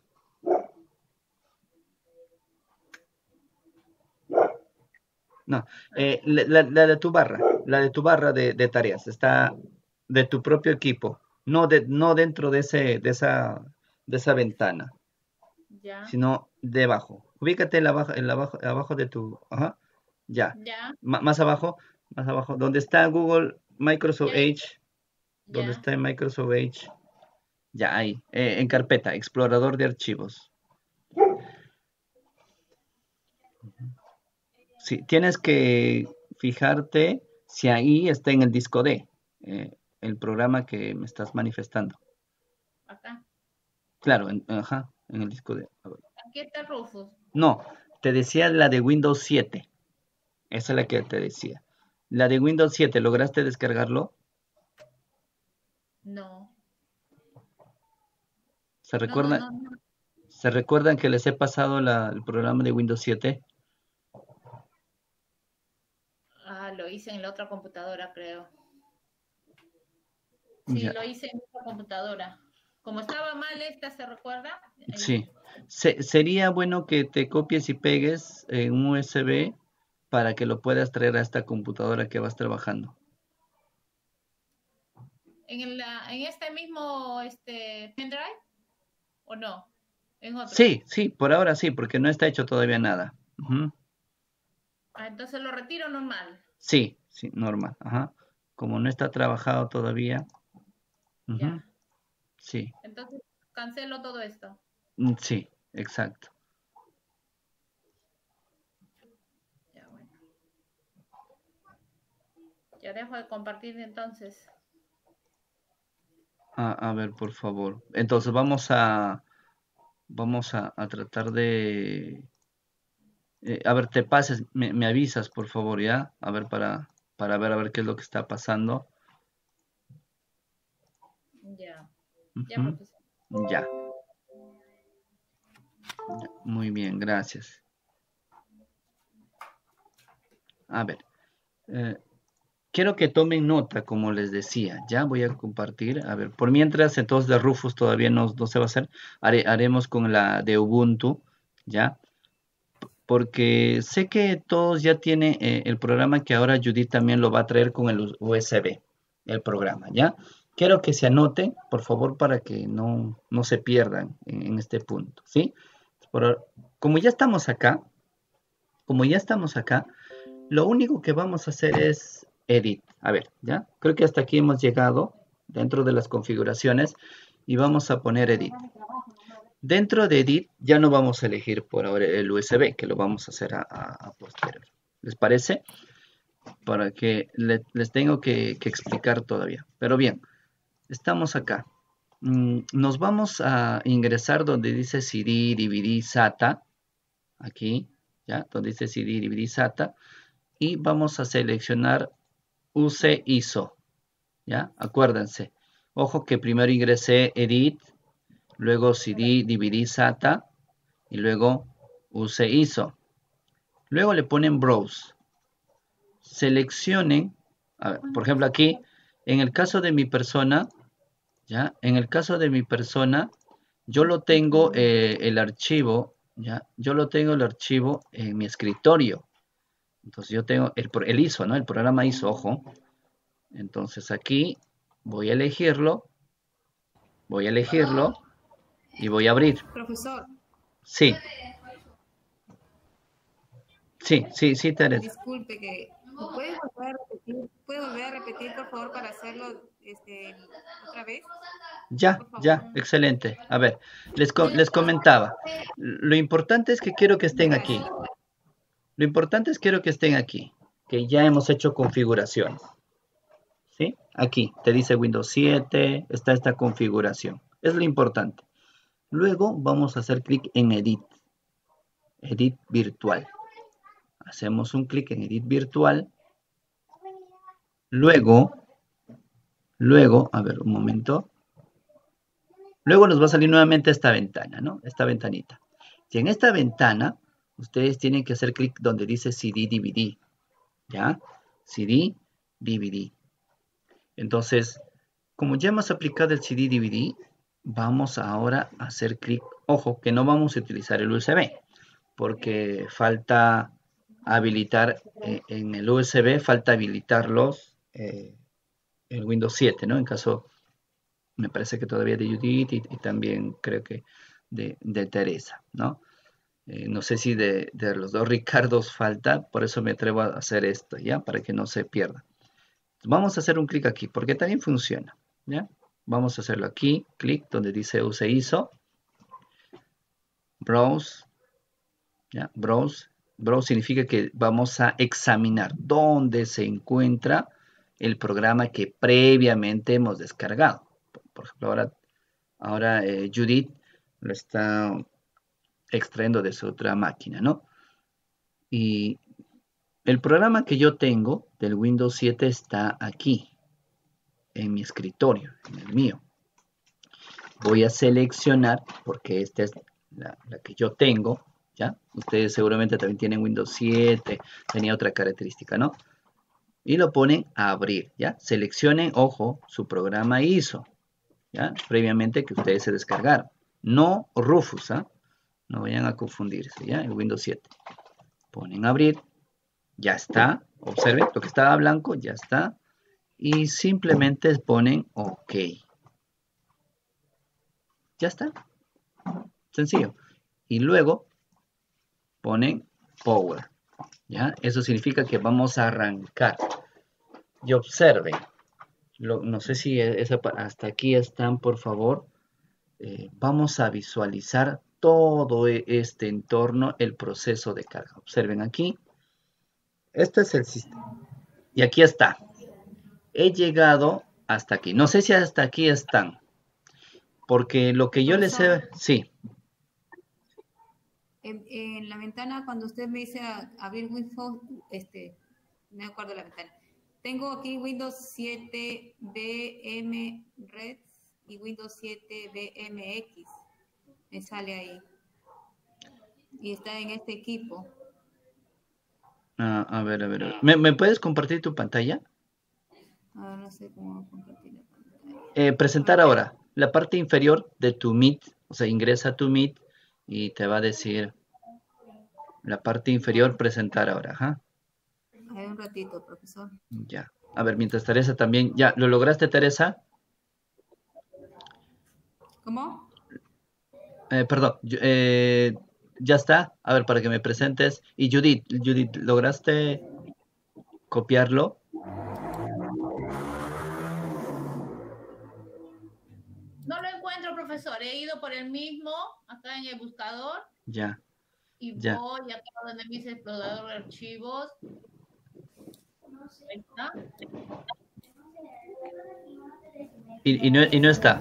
No, la de tu barra de tareas, está de tu propio equipo, no dentro de esa ventana, Ya. sino debajo. Ubícate abajo de tu, ya. Ya. Más abajo, donde está Google Microsoft Ya. Edge, donde Ya. está en Microsoft Edge, ya ahí, en carpeta, explorador de archivos. Sí, tienes que fijarte si ahí está en el disco D, el programa que me estás manifestando. Acá. Claro, en el disco D. A ver. Aquí está Rufus. No, te decía la de Windows 7. Esa es la que te decía. La de Windows 7, ¿lograste descargarlo? No. ¿Se recuerdan, No. ¿Se recuerdan que les he pasado el programa de Windows 7? Lo hice en la otra computadora, creo. Sí, Ya. lo hice en otra computadora. Como estaba mal esta, ¿se recuerda? Sí. Sería bueno que te copies y pegues en un USB para que lo puedas traer a esta computadora que vas trabajando. ¿En este mismo pendrive? ¿O no? ¿En otro? Sí, por ahora sí, porque no está hecho todavía nada. Entonces lo retiro normal. Sí, normal. Como no está trabajado todavía. Ya. Sí. Entonces cancelo todo esto. Sí, exacto. Ya, bueno. Ya dejo de compartir entonces. A ver, por favor. Entonces vamos a tratar de... a ver, te pases, me avisas, por favor, ¿ya? A ver, para ver a ver qué es lo que está pasando. Ya. Ya, Ujú. profesor. Ya. Muy bien, gracias. A ver, quiero que tomen nota, como les decía. Ya voy a compartir. A ver, por mientras, entonces de Rufus todavía no se va a hacer. Haremos con la de Ubuntu, ¿ya? Porque sé que todos ya tienen el programa que ahora Judith también lo va a traer con el USB, el programa, ¿ya? Quiero que se anoten, por favor, para que no se pierdan en este punto, ¿sí? Como ya estamos acá, lo único que vamos a hacer es edit. A ver, ¿ya? Creo que hasta aquí hemos llegado dentro de las configuraciones y vamos a poner edit. Dentro de edit ya no vamos a elegir por ahora el USB, que lo vamos a hacer a posterior. ¿Les parece? Para que les tengo que explicar todavía. Pero bien, estamos acá. Nos vamos a ingresar donde dice CD, DVD, SATA, aquí, ¿ya? Donde dice CD, DVD, SATA, y vamos a seleccionar use ISO, ¿ya? Acuérdense, ojo que primero ingresé Edit, luego CD, DVD, SATA, y luego use ISO. Luego le ponen Browse. Seleccionen, a ver, por ejemplo aquí, en el caso de mi persona, ¿ya? En el caso de mi persona, yo lo tengo el archivo, ¿ya? Yo lo tengo el archivo en mi escritorio. Entonces yo tengo el ISO, ¿no? El programa ISO, ojo. Entonces aquí voy a elegirlo y voy a abrir. Profesor, Sí, sí, Teresa. disculpe que puede volver a repetir, por favor, para hacerlo otra vez. Ya, excelente. A ver, les comentaba. Lo importante es que quiero que estén aquí. Lo importante es que quiero que estén aquí, que ya hemos hecho configuración. ¿Sí? Aquí te dice Windows 7, está esta configuración. Es lo importante. Luego vamos a hacer clic en Edit. Edit virtual. Hacemos un clic en Edit virtual. Luego, a ver, un momento. Luego nos va a salir nuevamente esta ventana, ¿no? Esta ventanita. Y en esta ventana, ustedes tienen que hacer clic donde dice CD DVD. ¿Ya? CD DVD. Entonces, como ya hemos aplicado el CD DVD, vamos ahora a hacer clic. Ojo, que no vamos a utilizar el USB, porque falta habilitar en el USB, falta habilitarlos el Windows 7, ¿no? En caso, me parece que todavía de Judith y también creo que de Teresa, ¿no? No sé si de los dos Ricardos falta, por eso me atrevo a hacer esto, ¿ya? Para que no se pierda. Vamos a hacer un clic aquí, porque también funciona, ¿ya? Vamos a hacerlo aquí, clic donde dice use ISO, Browse, ¿ya? Browse significa que vamos a examinar dónde se encuentra el programa que previamente hemos descargado. Por ejemplo, ahora Judith lo está extrayendo de su otra máquina, ¿no? Y el programa que yo tengo del Windows 7 está aquí, en mi escritorio, en el mío. Voy a seleccionar, porque esta es la que yo tengo, ¿ya? Ustedes seguramente también tienen Windows 7, tenía otra característica, ¿no? Y lo ponen a abrir, ¿ya? Seleccionen, ojo, su programa ISO, ¿ya? Previamente que ustedes se descargaron. No Rufus, ¿ah? No vayan a confundirse, ¿ya? El Windows 7. Ponen a abrir, ya está. Observen, lo que estaba blanco ya está. Y simplemente ponen OK. Ya está. Sencillo. Y luego ponen Power. ¿Ya? Eso significa que vamos a arrancar. Y observen. No sé si hasta aquí están, por favor. Vamos a visualizar todo este entorno, el proceso de carga. Observen aquí. Este es el sistema. Y aquí está. He llegado hasta aquí. No sé si hasta aquí están. Porque lo que yo les he... Sí. En la ventana, cuando usted me dice abrir Windows, me acuerdo de la ventana. Tengo aquí Windows 7 BM Red y Windows 7 BMX. Me sale ahí. Y está en este equipo. A ver. ¿Me puedes compartir tu pantalla? Ahora no sé cómo compartir la pantalla. Presentar ahora la parte inferior de tu Meet. O sea, ingresa a tu Meet y te va a decir la parte inferior, presentar ahora. Ajá. Hay un ratito, profesor. Ya. A ver, mientras Teresa también. ¿Ya lo lograste, Teresa? ¿Cómo? Perdón. Ya está. A ver, para que me presentes. Y Judith, ¿lograste copiarlo? No lo encuentro, profesor. He ido por el mismo, acá en el buscador. Ya. Y Ya. voy acá donde dice explorador de archivos. Ahí está. Y no está.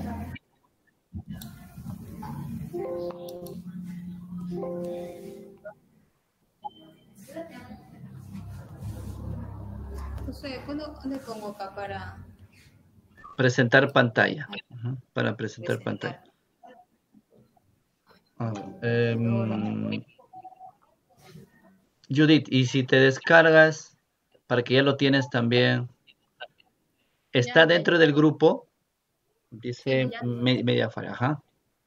sé, ¿dónde pongo acá para Presentar pantalla. Para presentar presentar? pantalla. A ver, Judith, y si te descargas, para que ya lo tienes también, está Ya, dentro del grupo, dice ya. Mediafire, ajá.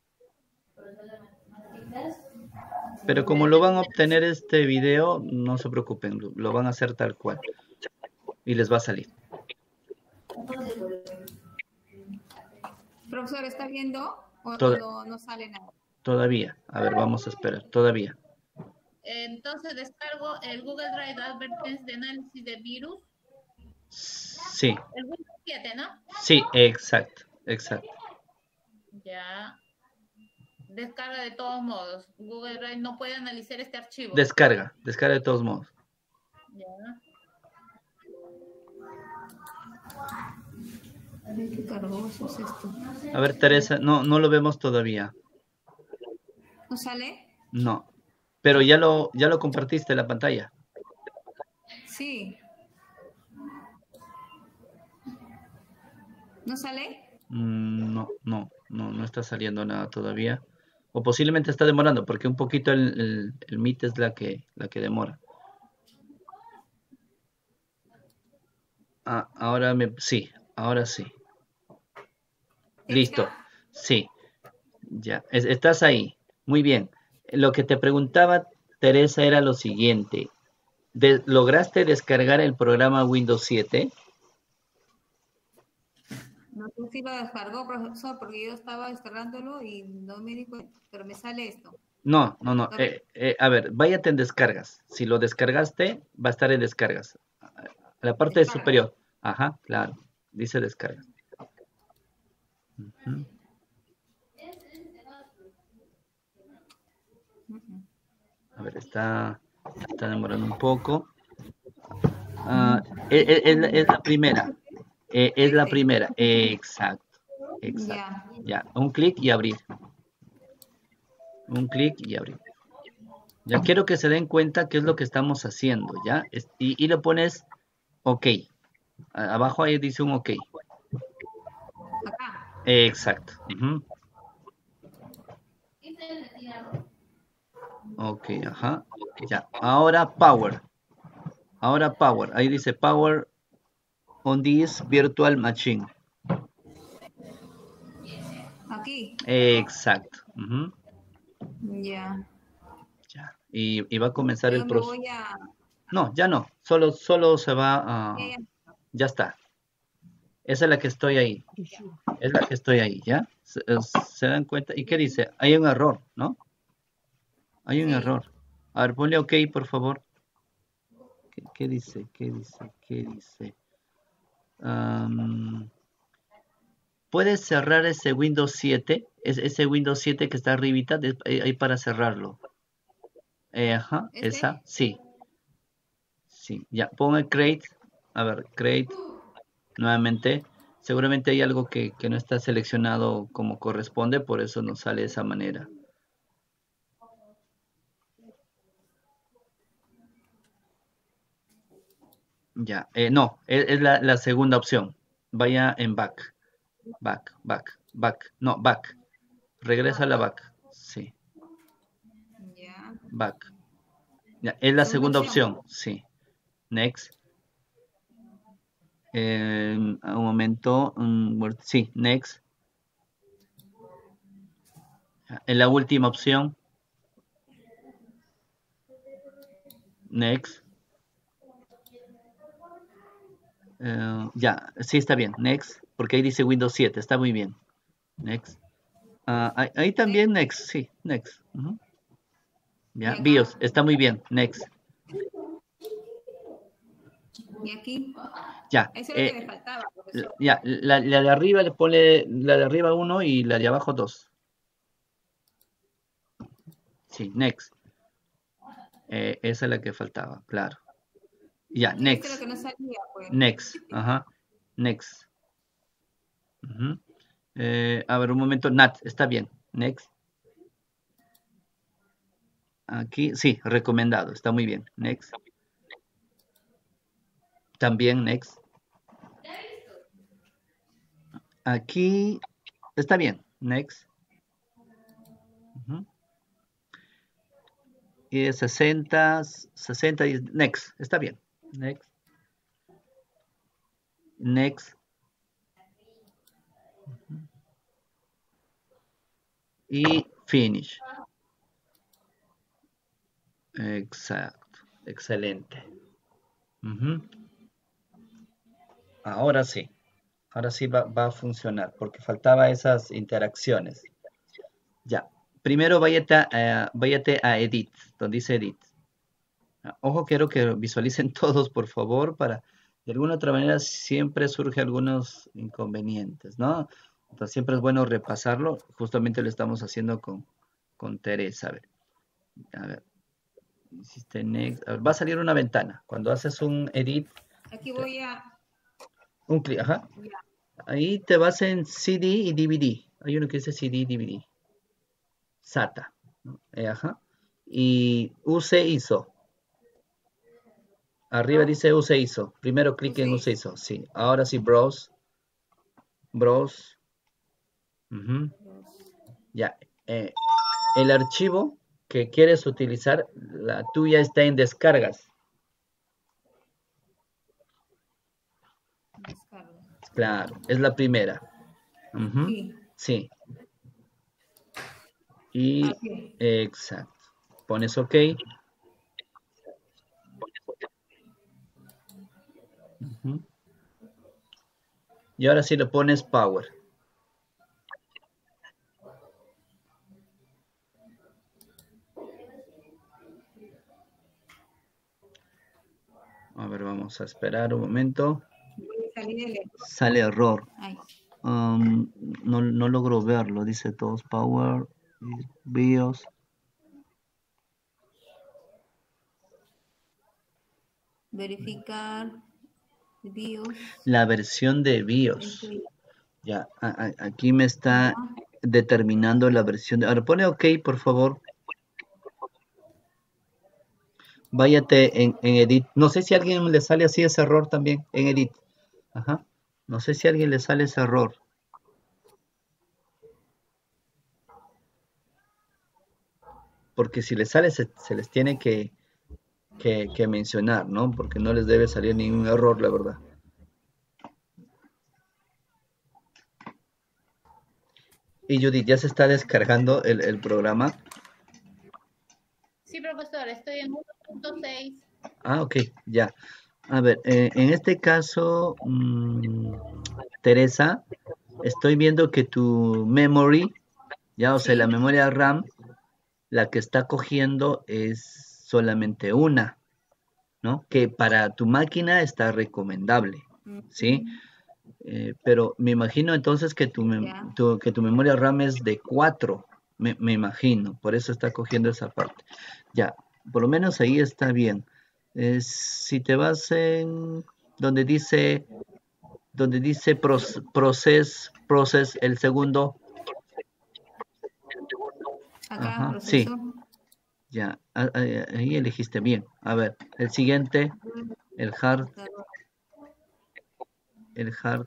Pero como lo van a obtener este video, no se preocupen, lo van a hacer tal cual. Y les va a salir. Profesor, ¿está viendo o Toda- no sale nada? Todavía. A ver, vamos a esperar. Todavía. Entonces descargo el Google Drive Advertence de análisis de virus. Sí. El Windows 7, ¿no? Sí, exacto. Exacto. Ya. Descarga de todos modos. Google Drive no puede analizar este archivo. Descarga de todos modos. Ya. Ay, qué cargoso es esto. A ver, Teresa, no lo vemos todavía. ¿No sale? No. Pero ya lo compartiste la pantalla. Sí. ¿No sale? No está saliendo nada todavía. O posiblemente está demorando, porque un poquito el Meet es la que demora. Ah, sí, ahora sí. Listo. ¿Está? Sí. Ya. Estás ahí. Muy bien. Lo que te preguntaba, Teresa, era lo siguiente. ¿Lograste descargar el programa Windows 7? No sé si lo descargó, profesor, porque yo estaba descargándolo y no me di cuenta, pero me sale esto. No. A ver, váyate en descargas. Si lo descargaste, va a estar en descargas. La parte Descarga. superior. Ajá, claro. Dice descargas. Ujú. A ver, está demorando un poco. Es la primera. Es la primera. Exacto. Ya. Un clic y abrir. Un clic y abrir. Ya quiero que se den cuenta qué es lo que estamos haciendo, ¿ya? Y le pones OK. Abajo ahí dice un OK. Acá. Exacto. OK, ajá. Ya. Ahora Power. Ahí dice Power on this virtual machine. Aquí. Exacto. Ya. Ya. Y va a comenzar Yo el me proceso. voy a... No, ya no. Solo se va a... Ya. Ya está. Esa es la que estoy ahí. Es la que estoy ahí, ¿ya? ¿Se dan cuenta? ¿Y qué dice? Hay un error, ¿no? Hay un Sí. error. A ver, ponle OK, por favor. ¿Qué dice? ¿Puedes cerrar ese Windows 7? Ese Windows 7 que está arribita, ahí para cerrarlo. Ajá, ¿Este? esa, sí. Sí, ya, ponga Create. A ver, Create. Nuevamente. Seguramente hay algo que no está seleccionado como corresponde, por eso nos sale de esa manera. Ya, no, es la segunda opción. Vaya en back. Back. No, back. Regresa a la back. Sí, Ya. back. Ya, es la segunda opción. opción. Sí. Next. Un momento. Sí, next. En la última opción. Next. Ya, sí está bien. Next. Porque ahí dice Windows 7. Está muy bien. Next. Ahí también next. Sí, next. Ya, ¿Y acá? BIOS. Está muy bien. Next. Y aquí. Ya. Eso es lo que me faltaba, profesor. Ya, la de arriba le pone la de arriba 1 y la de abajo 2. Sí, next. Esa es la que faltaba, claro. Ya, Esto next. es lo que no salía, pues. Next, ajá. Next. A ver, un momento. Nat, está bien. Next. Aquí, sí, recomendado. Está muy bien. Next. También next. Aquí está bien. Next. Ujú. Y es 60 y next. Está bien. Next. Next. Y finish. Exacto. Excelente. Ujú. Ahora sí. Ahora sí va a funcionar porque faltaba esas interacciones. Ya. Primero váyate a Edit, donde dice Edit. Ojo, quiero que visualicen todos, por favor, para de alguna otra manera siempre surge algunos inconvenientes, ¿no? Entonces siempre es bueno repasarlo. Justamente lo estamos haciendo con Teresa. A ver, hiciste next. A ver, va a salir una ventana. Cuando haces un edit, Aquí voy a... un clic, ajá. Ya. Ahí te vas en CD y DVD. Hay uno que dice CD y DVD. SATA. ¿No? Ajá. Y use ISO. Arriba dice use ISO. Primero clic en use ISO. Sí. Ahora sí, browse. Browse. Ujú. Ya. El archivo que quieres utilizar, la tuya está en descargas. Descarga. Claro, es la primera. Ujú. Aquí. Sí. Y Aquí. exacto. Pones OK. Ujú. Y ahora sí le pones Power. A ver, vamos a esperar un momento. Voy a salir el... Sale error. Ay. No logro verlo. Dice todos Power. BIOS. Verificar BIOS. La versión de BIOS. Ya, aquí me está determinando la versión. Ahora pone OK, por favor. Váyate en Edit. No sé si a alguien le sale así ese error también en Edit. Ajá. No sé si a alguien le sale ese error. Porque si les sale, se les tiene que mencionar, ¿no? Porque no les debe salir ningún error, la verdad. Y Judith, ¿ya se está descargando el programa? Sí, profesor, estoy en 1.6. Ah, ok, ya. A ver, en este caso, Teresa, estoy viendo que tu memory, ya, o sea, la Sí. memoria RAM, la que está cogiendo es solamente una, ¿no? Que para tu máquina está recomendable, ¿sí? Pero me imagino entonces que Ya. que tu memoria RAM es de 4, me imagino, por eso está cogiendo esa parte. Ya, por lo menos ahí está bien. Si te vas en donde dice process, el segundo, Acá, ajá, sí, proceso. ya, ahí elegiste bien. A ver, el siguiente, el hard, el hard,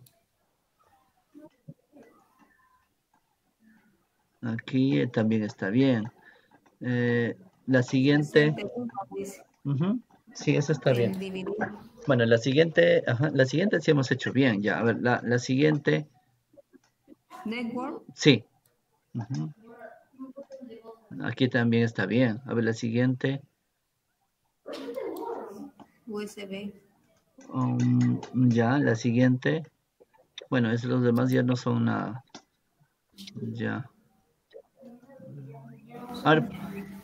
aquí también está bien. La siguiente, 61, dice. ujú, sí, eso está bien. El DVD. Bueno, la siguiente, ajá, la siguiente sí hemos hecho bien, ya. A ver, la siguiente, Network. sí. Ujú. Aquí también está bien. A ver, la siguiente. USB. Ya, la siguiente. Bueno, los demás ya no son nada. Ya. A ver,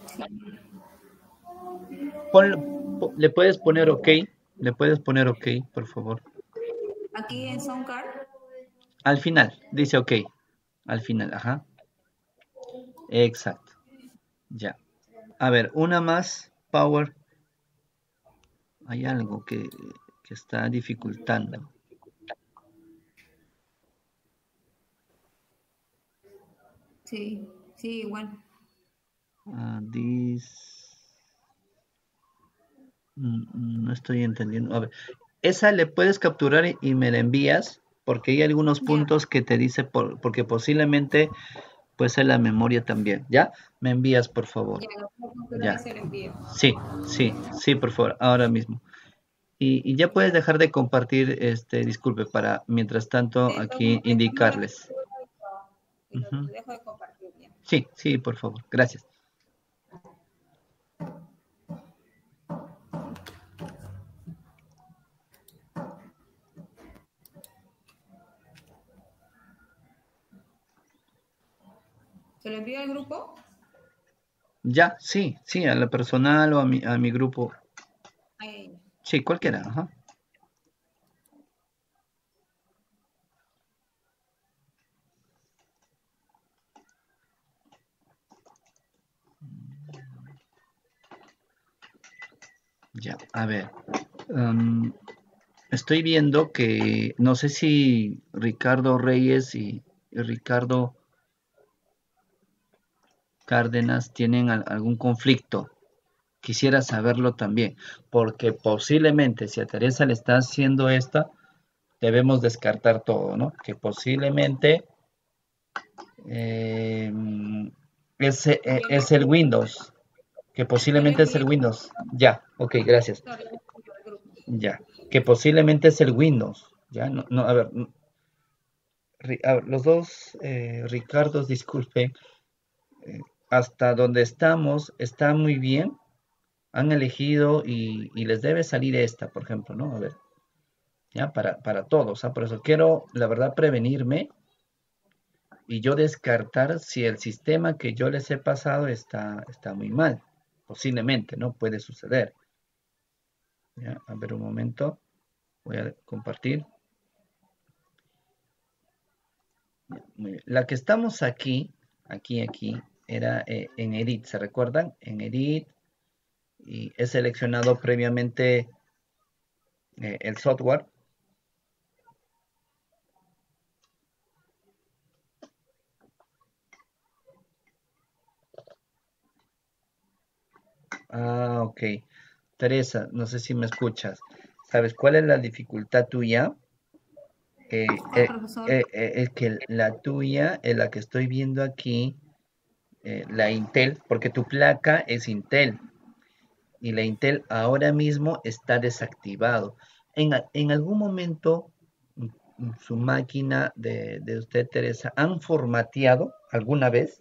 le puedes poner OK. Le puedes poner OK, por favor. Aquí en Soundcard. Al final, dice OK. Al final, ajá. Exacto. Ya. A ver, una más. Power. Hay algo que está dificultando. Sí, sí, igual. No estoy entendiendo. A ver, esa le puedes capturar y me la envías, porque hay algunos Ya, puntos que te dice, porque posiblemente puede ser la memoria también, ¿ya? Me envías, por favor, ya lo puedo capturar y ya. se lo envío. Sí, sí, sí, por favor, ahora mismo. Y ya puedes Ya. dejar de compartir, disculpe, para mientras tanto aquí Déjame lo indicarles. capturo y lo Ujú. dejo de compartir ya. Sí, sí, por favor, gracias. ¿Se lo envío al grupo? Ya, sí, sí, a la personal o a mi grupo. Ahí. Sí, cualquiera, ajá. Ya, a ver. em, Estoy viendo que no sé si Ricardo Reyes y Ricardo Cárdenas tienen algún conflicto. Quisiera saberlo también, porque posiblemente si a Teresa le está haciendo esta, debemos descartar todo, ¿no? Que posiblemente eh, Yo le es el Windows, que yo le posiblemente es el envío, Windows. Ya, ok, gracias. no, yo le envío al grupo. Ya, que posiblemente es el Windows. Ya, no, no, a ver, a ver, los dos Ricardos, disculpen, eh, hasta donde estamos está muy bien. Han elegido y les debe salir esta, por ejemplo, ¿no? A ver, ya, para todos, ¿ah? Por eso quiero, la verdad, prevenirme y yo descartar si el sistema que yo les he pasado está muy mal. Posiblemente, ¿no? Puede suceder. Ya, a ver un momento, voy a compartir. Muy bien. La que estamos aquí, era en Edit, ¿se recuerdan? En Edit y he seleccionado previamente el software. Ah, ok. Teresa, no sé si me escuchas. ¿Sabes cuál es la dificultad tuya? ¿Cuál profesor? Es que la tuya, la que estoy viendo aquí, la Intel, porque tu placa es Intel y la Intel ahora mismo está desactivado. En algún momento, su máquina de usted, Teresa, ¿han formateado alguna vez?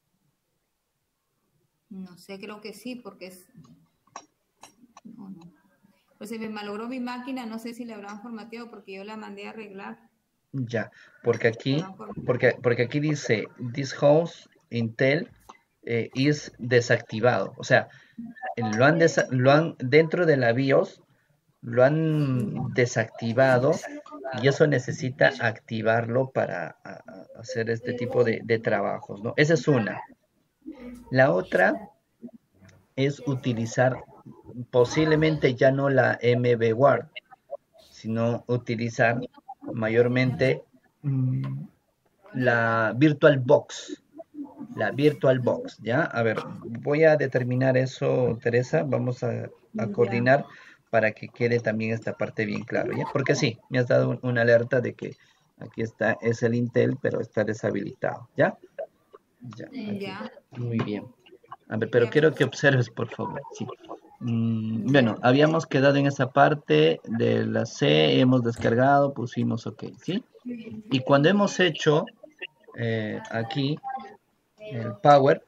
No sé, creo que sí, porque es. No, no. Pues se me malogró mi máquina, no sé si la habrán formateado porque yo la mandé a arreglar. Ya, porque La aquí, habrán formateado. porque aquí dice, this house Intel is desactivado. O sea, lo han dentro de la BIOS, lo han desactivado y eso necesita activarlo para hacer este tipo de trabajos, ¿no? Esa es una. La otra es utilizar posiblemente ya no la MBWard, sino utilizar mayormente mm, la VirtualBox. La VirtualBox, ¿ya? A ver, voy a determinar eso, Teresa. Vamos a Ya, coordinar para que quede también esta parte bien claro, ¿ya? Porque sí, me has dado una alerta de que aquí está, es el Intel, pero está deshabilitado, ¿ya? Ya, aquí. ya, Muy bien. A ver, pero ya, quiero que profesor. observes, por favor. Sí. Ya, Bueno, habíamos quedado en esa parte de la C, hemos descargado, pusimos OK, ¿sí? Y cuando hemos hecho aquí el Power,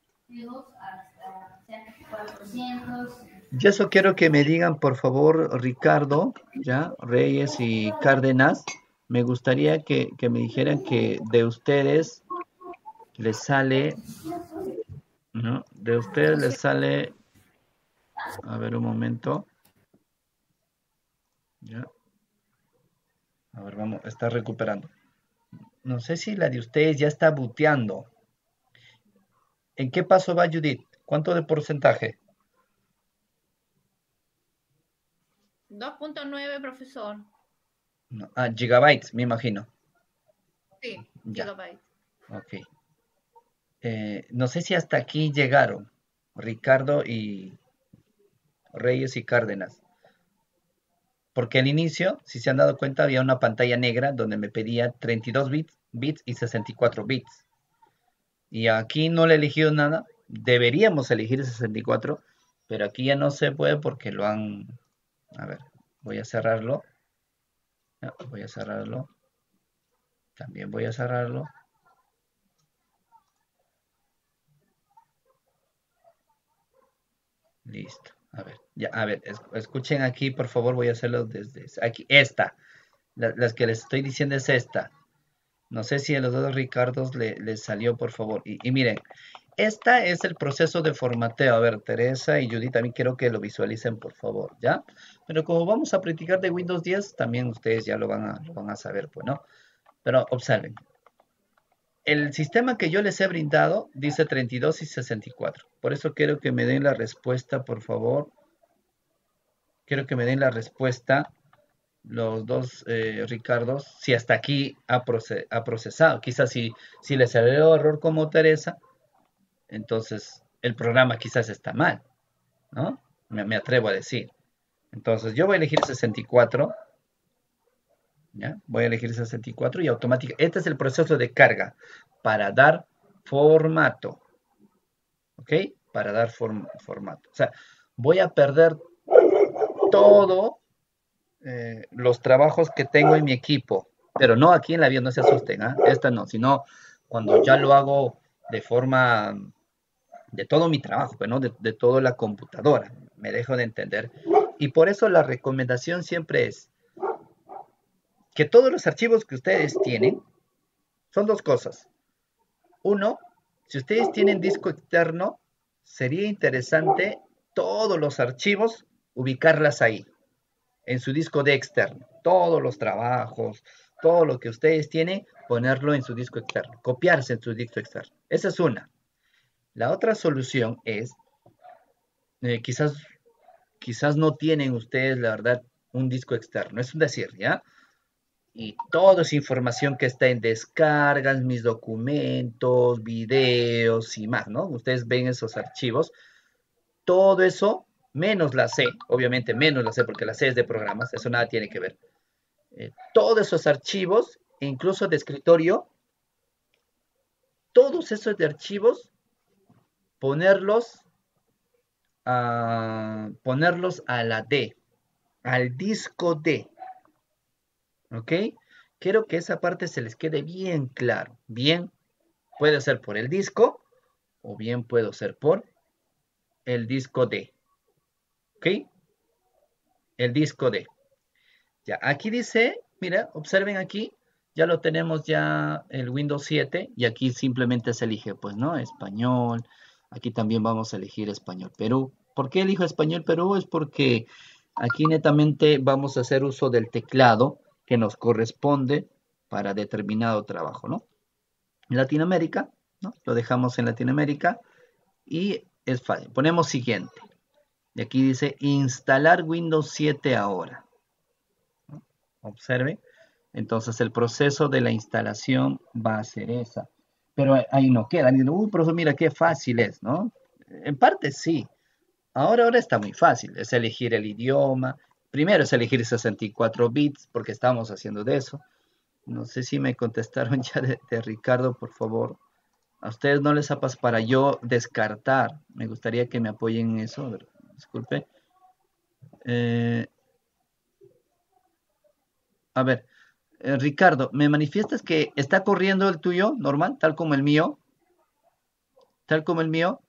y eso quiero que me digan, por favor, Ricardo, ya, Reyes y Cárdenas, me gustaría que me dijeran que de ustedes les sale, ¿no? De ustedes o les sea, sale, a ver un momento, ya, a ver, vamos, está recuperando. No sé si la de ustedes ya está buteando. ¿En qué paso va Judith? ¿Cuánto de porcentaje? 2.9, profesor. No, gigabytes, me imagino. Sí, Ya, gigabytes. ok. No sé si hasta aquí llegaron Ricardo y Reyes y Cárdenas. Porque al inicio, si se han dado cuenta, había una pantalla negra donde me pedía 32 bits y 64 bits. Y aquí no le he elegido nada. Deberíamos elegir 64, pero aquí ya no se puede porque lo han... A ver, voy a cerrarlo. Ya, voy a cerrarlo. También voy a cerrarlo. Listo. A ver, ya, a ver, escuchen aquí, por favor, voy a hacerlo desde aquí. Esta, las que les estoy diciendo es esta. No sé si a los dos Ricardos les salió, por favor. Y miren, esta es el proceso de formateo. A ver, Teresa y Judy también quiero que lo visualicen, por favor, ¿ya? Pero como vamos a practicar de Windows 10, también ustedes ya lo van a saber, pues, ¿no? Pero observen. El sistema que yo les he brindado dice 32 y 64. Por eso quiero que me den la respuesta, por favor. Quiero que me den la respuesta los dos Ricardos, si hasta aquí ha procesado. Quizás si les salió error como Teresa, entonces el programa quizás está mal, ¿no? Me atrevo a decir. Entonces yo voy a elegir 64, ¿ya? Voy a elegir 64 y automáticamente, este es el proceso de carga para dar formato, ¿ok? Para dar formato. O sea, voy a perder todo los trabajos que tengo en mi equipo, pero no aquí en la vida, no se asusten, ¿eh? Esta no, sino cuando ya lo hago de forma de todo mi trabajo, pues, ¿no? De toda la computadora, me dejo de entender. Y por eso la recomendación siempre es que todos los archivos que ustedes tienen son dos cosas. Uno, si ustedes tienen disco externo, sería interesante todos los archivos ubicarlas ahí, en su disco de externo. Todos los trabajos, todo lo que ustedes tienen, ponerlo en su disco externo, copiarse en su disco externo. Esa es una. La otra solución es, quizás no tienen ustedes, la verdad, un disco externo. Es un decir, ¿ya? Y toda esa información que está en descargas, mis documentos, videos y más, ¿no? Ustedes ven esos archivos. Todo eso, menos la C, obviamente menos la C, porque la C es de programas, eso nada tiene que ver. Todos esos archivos, incluso de escritorio, todos esos de archivos, ponerlos a la D, al disco D, ¿ok? Quiero que esa parte se les quede bien claro. Bien, puede ser por el disco o bien puede ser por el disco D, ¿ok? El disco D. Ya, aquí dice, mira, observen aquí, ya lo tenemos ya el Windows 7 y aquí simplemente se elige, pues, ¿no? Español. Aquí también vamos a elegir Español Perú. ¿Por qué elijo Español Perú? Es porque aquí netamente vamos a hacer uso del teclado que nos corresponde para determinado trabajo, ¿no? Latinoamérica, ¿no? Lo dejamos en Latinoamérica y es fácil. Ponemos siguiente. Y aquí dice instalar Windows 7 ahora. Observe. Entonces el proceso de la instalación va a ser esa. Pero ahí no queda. Profesor, mira qué fácil es, ¿no? En parte sí. Ahora está muy fácil. Es elegir el idioma. Primero es elegir 64 bits porque estamos haciendo de eso. No sé si me contestaron ya de Ricardo, por favor. A ustedes no les ha pasado para yo descartar. Me gustaría que me apoyen en eso. A ver, disculpe. A ver, Ricardo, ¿me manifiestas que está corriendo el tuyo normal, tal como el mío? Tal como el mío.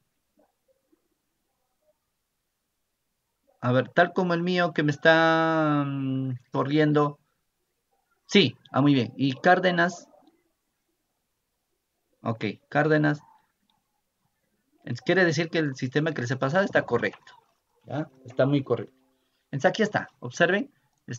A ver, tal como el mío que me está corriendo. Sí, muy bien. ¿Y Cárdenas? Ok, Cárdenas. Quiere decir que el sistema que les he pasado está correcto. ¿Ya? Está muy correcto. Entonces aquí está, observen.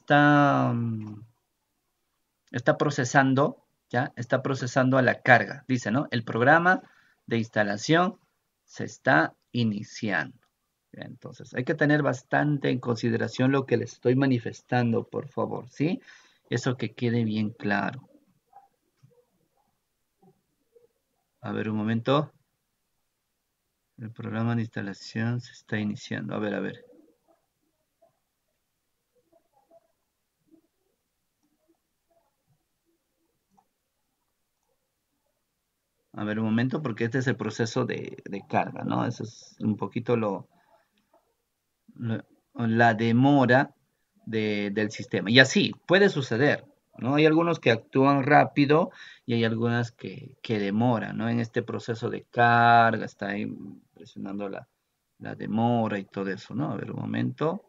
Está procesando, ¿ya? Está procesando a la carga. Dice, ¿no? El programa de instalación se está iniciando. Entonces, hay que tener bastante en consideración lo que les estoy manifestando, por favor, ¿sí? Eso que quede bien claro. A ver, un momento. El programa de instalación se está iniciando. A ver, a ver. A ver un momento, porque este es el proceso de carga, ¿no? Eso es un poquito lo- la demora del sistema. Y así puede suceder, ¿no? Hay algunos que actúan rápido y hay algunas que demoran, ¿no? En este proceso de carga, está ahí presionando la demora y todo eso, ¿no? A ver un momento.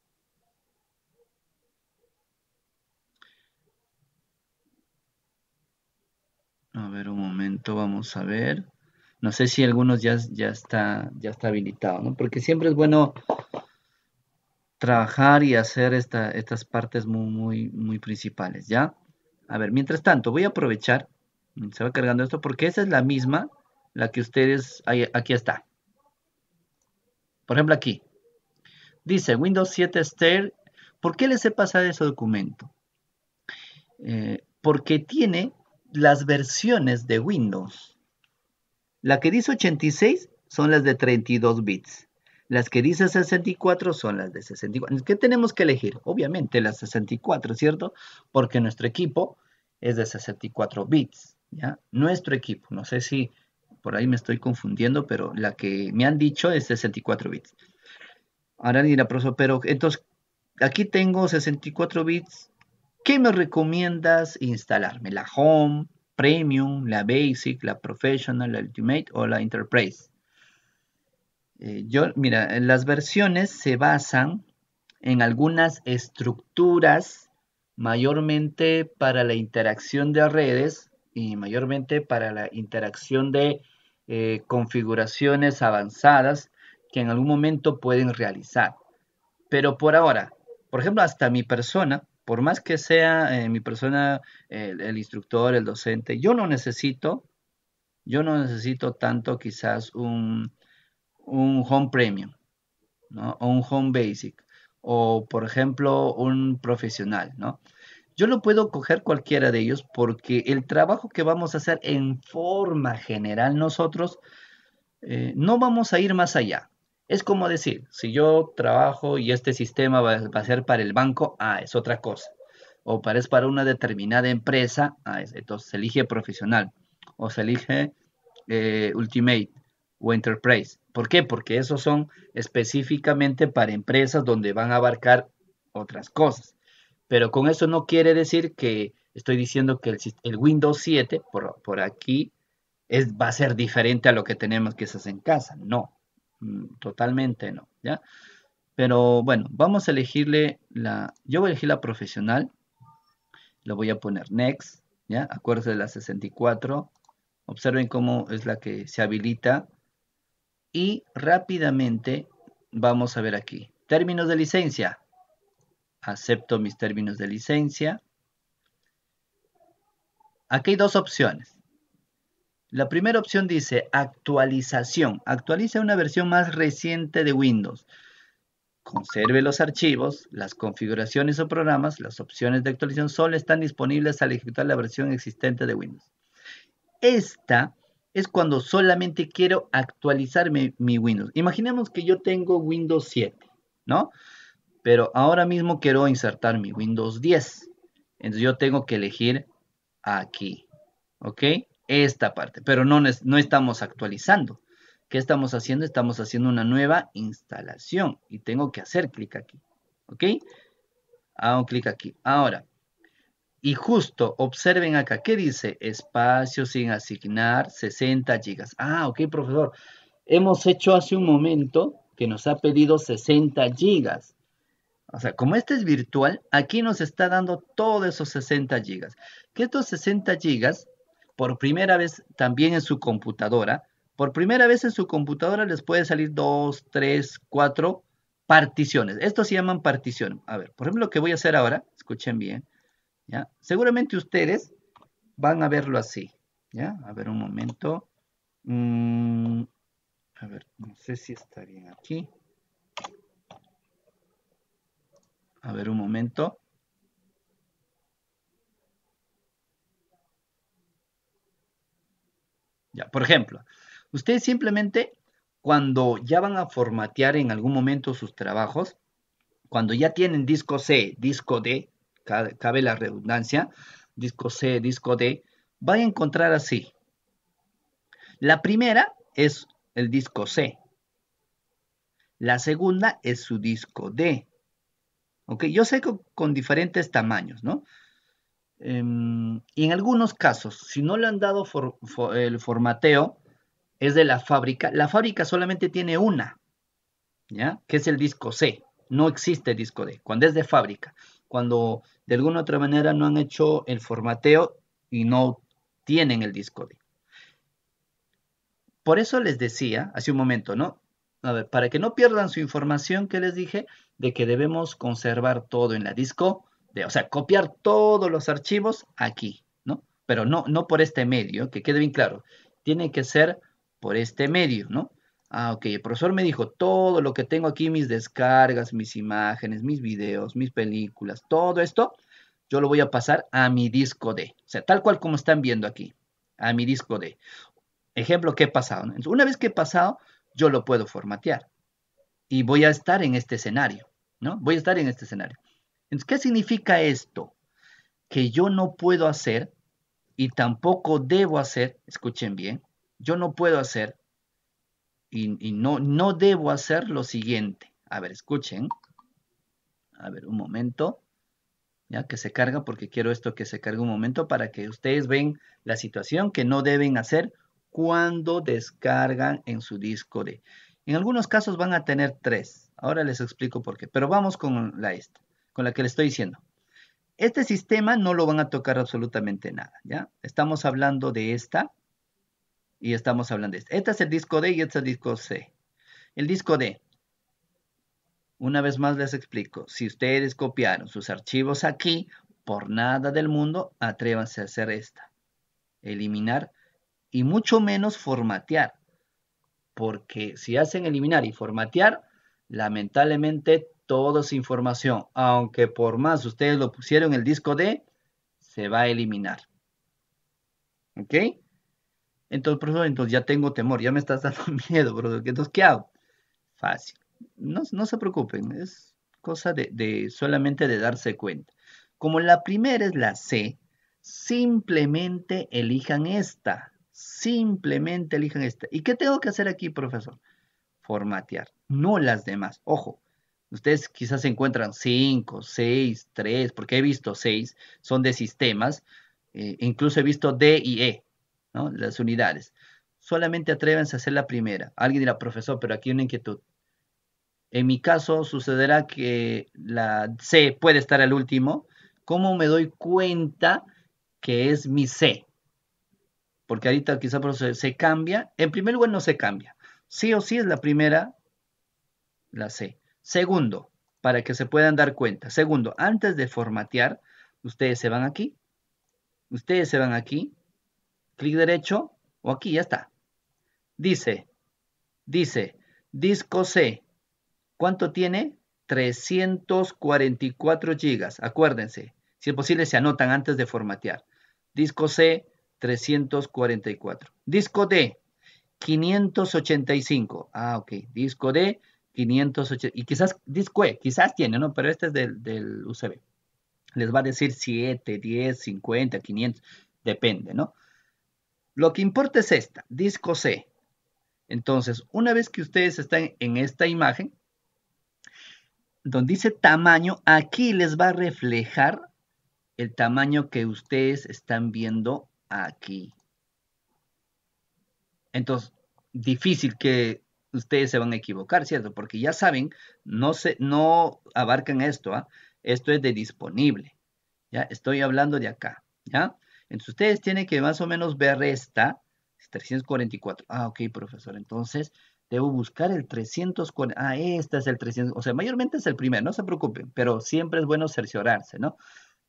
A ver un momento, vamos a ver. No sé si algunos ya está habilitado, ¿no? Porque siempre es bueno trabajar y hacer estas partes muy principales, ¿ya? A ver, mientras tanto, voy a aprovechar, se va cargando esto, porque esa es la misma, la que ustedes, aquí está. Por ejemplo, aquí, dice Windows 7 Start. ¿Por qué les he pasado ese documento? Porque tiene las versiones de Windows. La que dice 86 son las de 32 bits. Las que dice 64 son las de 64. ¿Qué tenemos que elegir? Obviamente las 64, ¿cierto? Porque nuestro equipo es de 64 bits, ¿ya? Nuestro equipo, no sé si por ahí me estoy confundiendo, pero la que me han dicho es 64 bits. Ahora dirá, profesor, pero entonces aquí tengo 64 bits. ¿Qué me recomiendas instalarme? ¿La Home, Premium, la Basic, la Professional, la Ultimate o la Enterprise? Mira, las versiones se basan en algunas estructuras, mayormente para la interacción de redes y mayormente para la interacción de configuraciones avanzadas que en algún momento pueden realizar. Pero por ahora, por ejemplo, hasta mi persona, por más que sea mi persona, el instructor, el docente, yo no necesito tanto quizás un Home Premium, ¿no? O un Home Basic, o por ejemplo un profesional, ¿no? Yo lo puedo coger cualquiera de ellos porque el trabajo que vamos a hacer en forma general nosotros no vamos a ir más allá. Es como decir, si yo trabajo y este sistema va a ser para el banco, es otra cosa. O es para una determinada empresa, entonces se elige profesional. O se elige Ultimate o Enterprise. ¿Por qué? Porque esos son específicamente para empresas donde van a abarcar otras cosas. Pero con eso no quiere decir que estoy diciendo que el Windows 7, por aquí, va a ser diferente a lo que tenemos que hacer en casa. No, totalmente no, ¿ya? Pero bueno, vamos a elegirle yo voy a elegir la profesional, le voy a poner Next, ¿ya? Acuérdense de la 64, observen cómo es la que se habilita y rápidamente vamos a ver aquí, términos de licencia, acepto mis términos de licencia. Aquí hay dos opciones. La primera opción dice actualización. Actualiza una versión más reciente de Windows. Conserve los archivos, las configuraciones o programas, las opciones de actualización solo están disponibles al ejecutar la versión existente de Windows. Esta es cuando solamente quiero actualizar mi Windows. Imaginemos que yo tengo Windows 7, ¿no? Pero ahora mismo quiero insertar mi Windows 10. Entonces yo tengo que elegir aquí, ¿ok? Esta parte, pero no estamos actualizando. ¿Qué estamos haciendo? Estamos haciendo una nueva instalación y tengo que hacer clic aquí, ¿ok? Hago clic aquí. Ahora, y justo observen acá, ¿qué dice? Espacio sin asignar 60 gigas. Ok, profesor. Hemos hecho hace un momento que nos ha pedido 60 gigas. O sea, como este es virtual, aquí nos está dando todos esos 60 gigas. Que estos 60 gigas, por primera vez también en su computadora, por primera vez en su computadora les puede salir 2, 3, 4 particiones. Estos se llaman particiones. A ver, por ejemplo, lo que voy a hacer ahora, escuchen bien, ¿ya? Seguramente ustedes van a verlo así, ¿ya? A ver un momento. A ver, no sé si está bien aquí. A ver un momento. Ya, por ejemplo, ustedes simplemente cuando ya van a formatear en algún momento sus trabajos, cuando ya tienen disco C, disco D, cabe la redundancia, disco C, disco D, van a encontrar así. La primera es el disco C. La segunda es su disco D. ¿Ok? Yo sé que con diferentes tamaños, ¿no? Y en algunos casos, si no le han dado el formateo, es de la fábrica solamente tiene una, ¿ya? Que es el disco C. No existe disco D, cuando es de fábrica. Cuando de alguna u otra manera no han hecho el formateo y no tienen el disco D. Por eso les decía hace un momento, ¿no? A ver, para que no pierdan su información que les dije de que debemos conservar todo en la disco, o sea, copiar todos los archivos aquí, ¿no? Pero no por este medio, que quede bien claro. Tiene que ser por este medio, ¿no? Ah, ok, el profesor me dijo, todo lo que tengo aquí, mis descargas, mis imágenes, mis videos, mis películas, todo esto, yo lo voy a pasar a mi disco D. O sea, tal cual como están viendo aquí, a mi disco D. Ejemplo, ¿qué he pasado? ¿No? Una vez que he pasado, yo lo puedo formatear y voy a estar en este escenario, ¿no? Voy a estar en este escenario. Entonces, ¿qué significa esto? Que yo no puedo hacer y tampoco debo hacer, escuchen bien, yo no puedo hacer y no debo hacer lo siguiente. A ver, escuchen. A ver, un momento. Ya que se carga, porque quiero esto que se cargue un momento para que ustedes ven la situación que no deben hacer cuando descargan en su disco D. En algunos casos van a tener 3. Ahora les explico por qué. Pero vamos con con la que les estoy diciendo. Este sistema no lo van a tocar absolutamente nada, ¿ya? Estamos hablando de esta y estamos hablando de esta. Este es el disco D y este es el disco C. El disco D, una vez más les explico, si ustedes copiaron sus archivos aquí, por nada del mundo, atrévanse a hacer esta. Eliminar y mucho menos formatear. Porque si hacen eliminar y formatear, lamentablemente toda esa información, aunque por más ustedes lo pusieron en el disco D, se va a eliminar. ¿Ok? Entonces, profesor, entonces ya tengo temor, ya me estás dando miedo, profesor. Entonces, ¿qué hago? Fácil. No se preocupen, es cosa solamente de darse cuenta. Como la primera es la C, simplemente elijan esta. Simplemente elijan esta. ¿Y qué tengo que hacer aquí, profesor? Formatear, no las demás. Ojo, ustedes quizás se encuentran 5, 6, 3, porque he visto 6, son de sistemas, incluso he visto D y E, ¿no? Las unidades. Solamente atrévense a hacer la primera. Alguien dirá, profesor, pero aquí hay una inquietud. En mi caso sucederá que la C puede estar al último. ¿Cómo me doy cuenta que es mi C? Porque ahorita quizá se cambia. En primer lugar no se cambia. Sí o sí es la primera, la C. Segundo, para que se puedan dar cuenta. Segundo, antes de formatear, ustedes se van aquí. Ustedes se van aquí. Clic derecho o aquí, ya está. Dice, disco C. ¿Cuánto tiene? 344 gigas. Acuérdense, si es posible se anotan antes de formatear. Disco C, 344. Disco D, 585. Ah, ok. Disco D, 580. Y quizás disco E, quizás tiene, ¿no? Pero este es del USB. Les va a decir 7, 10, 50, 500. Depende, ¿no? Lo que importa es esta, disco C. Entonces, una vez que ustedes están en esta imagen, donde dice tamaño, aquí les va a reflejar el tamaño que ustedes están viendo aquí. Entonces, difícil que ustedes se van a equivocar, ¿cierto? Porque ya saben, no abarcan esto, ¿ah? Esto es de disponible, ¿ya? Estoy hablando de acá, ¿ya? Entonces, ustedes tienen que más o menos ver esta, 344. Ah, ok, profesor, entonces debo buscar el 340. Ah, este es el 300. O sea, mayormente es el primero, no se preocupen, pero siempre es bueno cerciorarse, ¿no?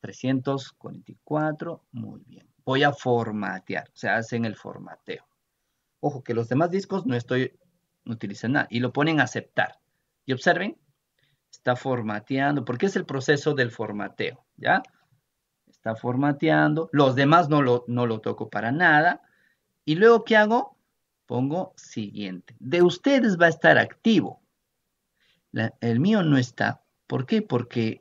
344, muy bien. Voy a formatear, o sea, hacen el formateo. Ojo, que los demás discos no estoy utilizando nada. Y lo ponen a aceptar. Y observen, está formateando, porque es el proceso del formateo, ¿ya? Está formateando. Los demás no lo toco para nada. Y luego, ¿qué hago? Pongo siguiente. De ustedes va a estar activo. El mío no está. ¿Por qué? Porque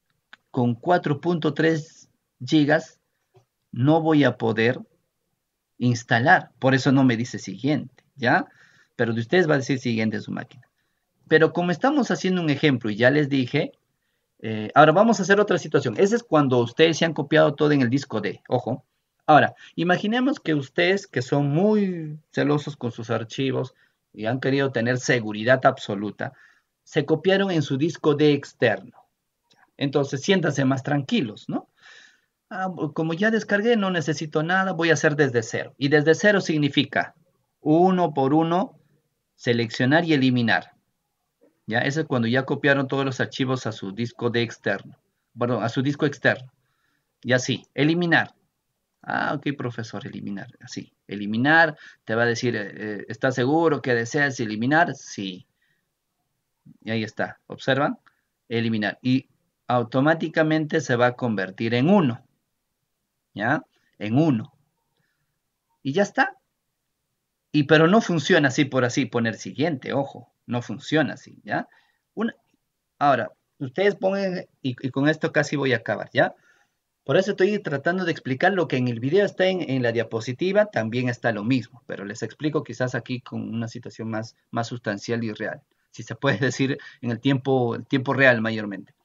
con 4.3 gigas no voy a poder instalar. Por eso no me dice siguiente, ¿ya? Pero de ustedes va a decir siguiente en su máquina. Pero como estamos haciendo un ejemplo y ya les dije, ahora vamos a hacer otra situación. Ese es cuando ustedes se han copiado todo en el disco D, ojo. Ahora, imaginemos que ustedes que son muy celosos con sus archivos y han querido tener seguridad absoluta, se copiaron en su disco D externo. Entonces, siéntanse más tranquilos, ¿no? Como ya descargué, no necesito nada, voy a hacer desde cero. Y desde cero significa uno por uno, seleccionar y eliminar. ¿Ya? Eso es cuando ya copiaron todos los archivos a su disco D externo. Perdón, a su disco externo. Y así, eliminar. Ok, profesor, eliminar. Así, eliminar. Te va a decir, ¿estás seguro que deseas eliminar? Sí. Y ahí está. ¿Observan? Eliminar. Y automáticamente se va a convertir en 1. ¿Ya? En 1. Y ya está. Pero no funciona así por así poner siguiente, ojo. No funciona así, ¿ya? Ahora, ustedes pongan, y con esto casi voy a acabar, ¿ya? Por eso estoy tratando de explicar lo que en el video está en la diapositiva, también está lo mismo, pero les explico quizás aquí con una situación más sustancial y real, si se puede decir en el tiempo real mayormente.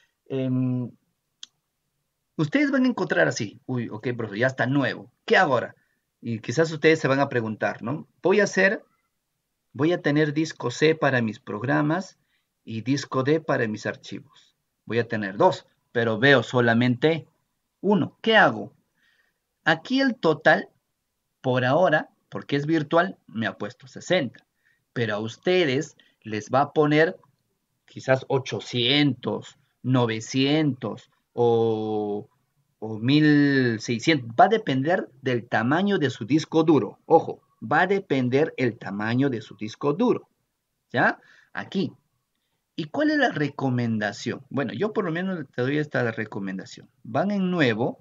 Ustedes van a encontrar así, uy, ok, profesor, ya está nuevo, ¿qué hago ahora? Y quizás ustedes se van a preguntar, ¿no? Voy a tener disco C para mis programas y disco D para mis archivos. Voy a tener 2, pero veo solamente 1. ¿Qué hago? Aquí el total, por ahora, porque es virtual, me ha puesto 60. Pero a ustedes les va a poner quizás 800, 900 o 1600. Va a depender del tamaño de su disco duro. Ojo, va a depender el tamaño de su disco duro. ¿Ya? Aquí. ¿Y cuál es la recomendación? Bueno, yo por lo menos te doy esta recomendación. Van en nuevo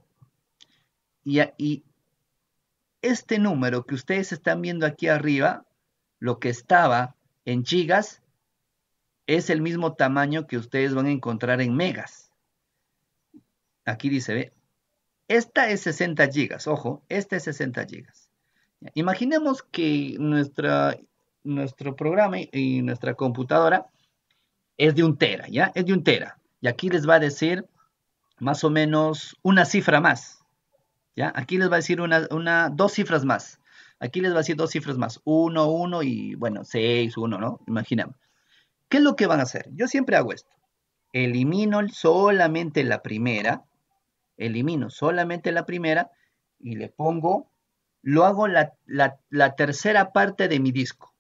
y este número que ustedes están viendo aquí arriba, lo que estaba en gigas, es el mismo tamaño que ustedes van a encontrar en megas. Aquí dice, ¿ve? Esta es 60 gigas, ojo, esta es 60 gigas. Imaginemos que nuestro programa y nuestra computadora es de 1 tera, ¿ya? Es de 1 tera. Y aquí les va a decir más o menos una cifra más, ¿ya? Aquí les va a decir 2 cifras más. Aquí les va a decir 2 cifras más. 1, 1 y, bueno, 6, 1, ¿no? Imaginemos. ¿Qué es lo que van a hacer? Yo siempre hago esto. Elimino solamente la primera. Elimino solamente la primera y le pongo, lo hago la tercera parte de mi disco,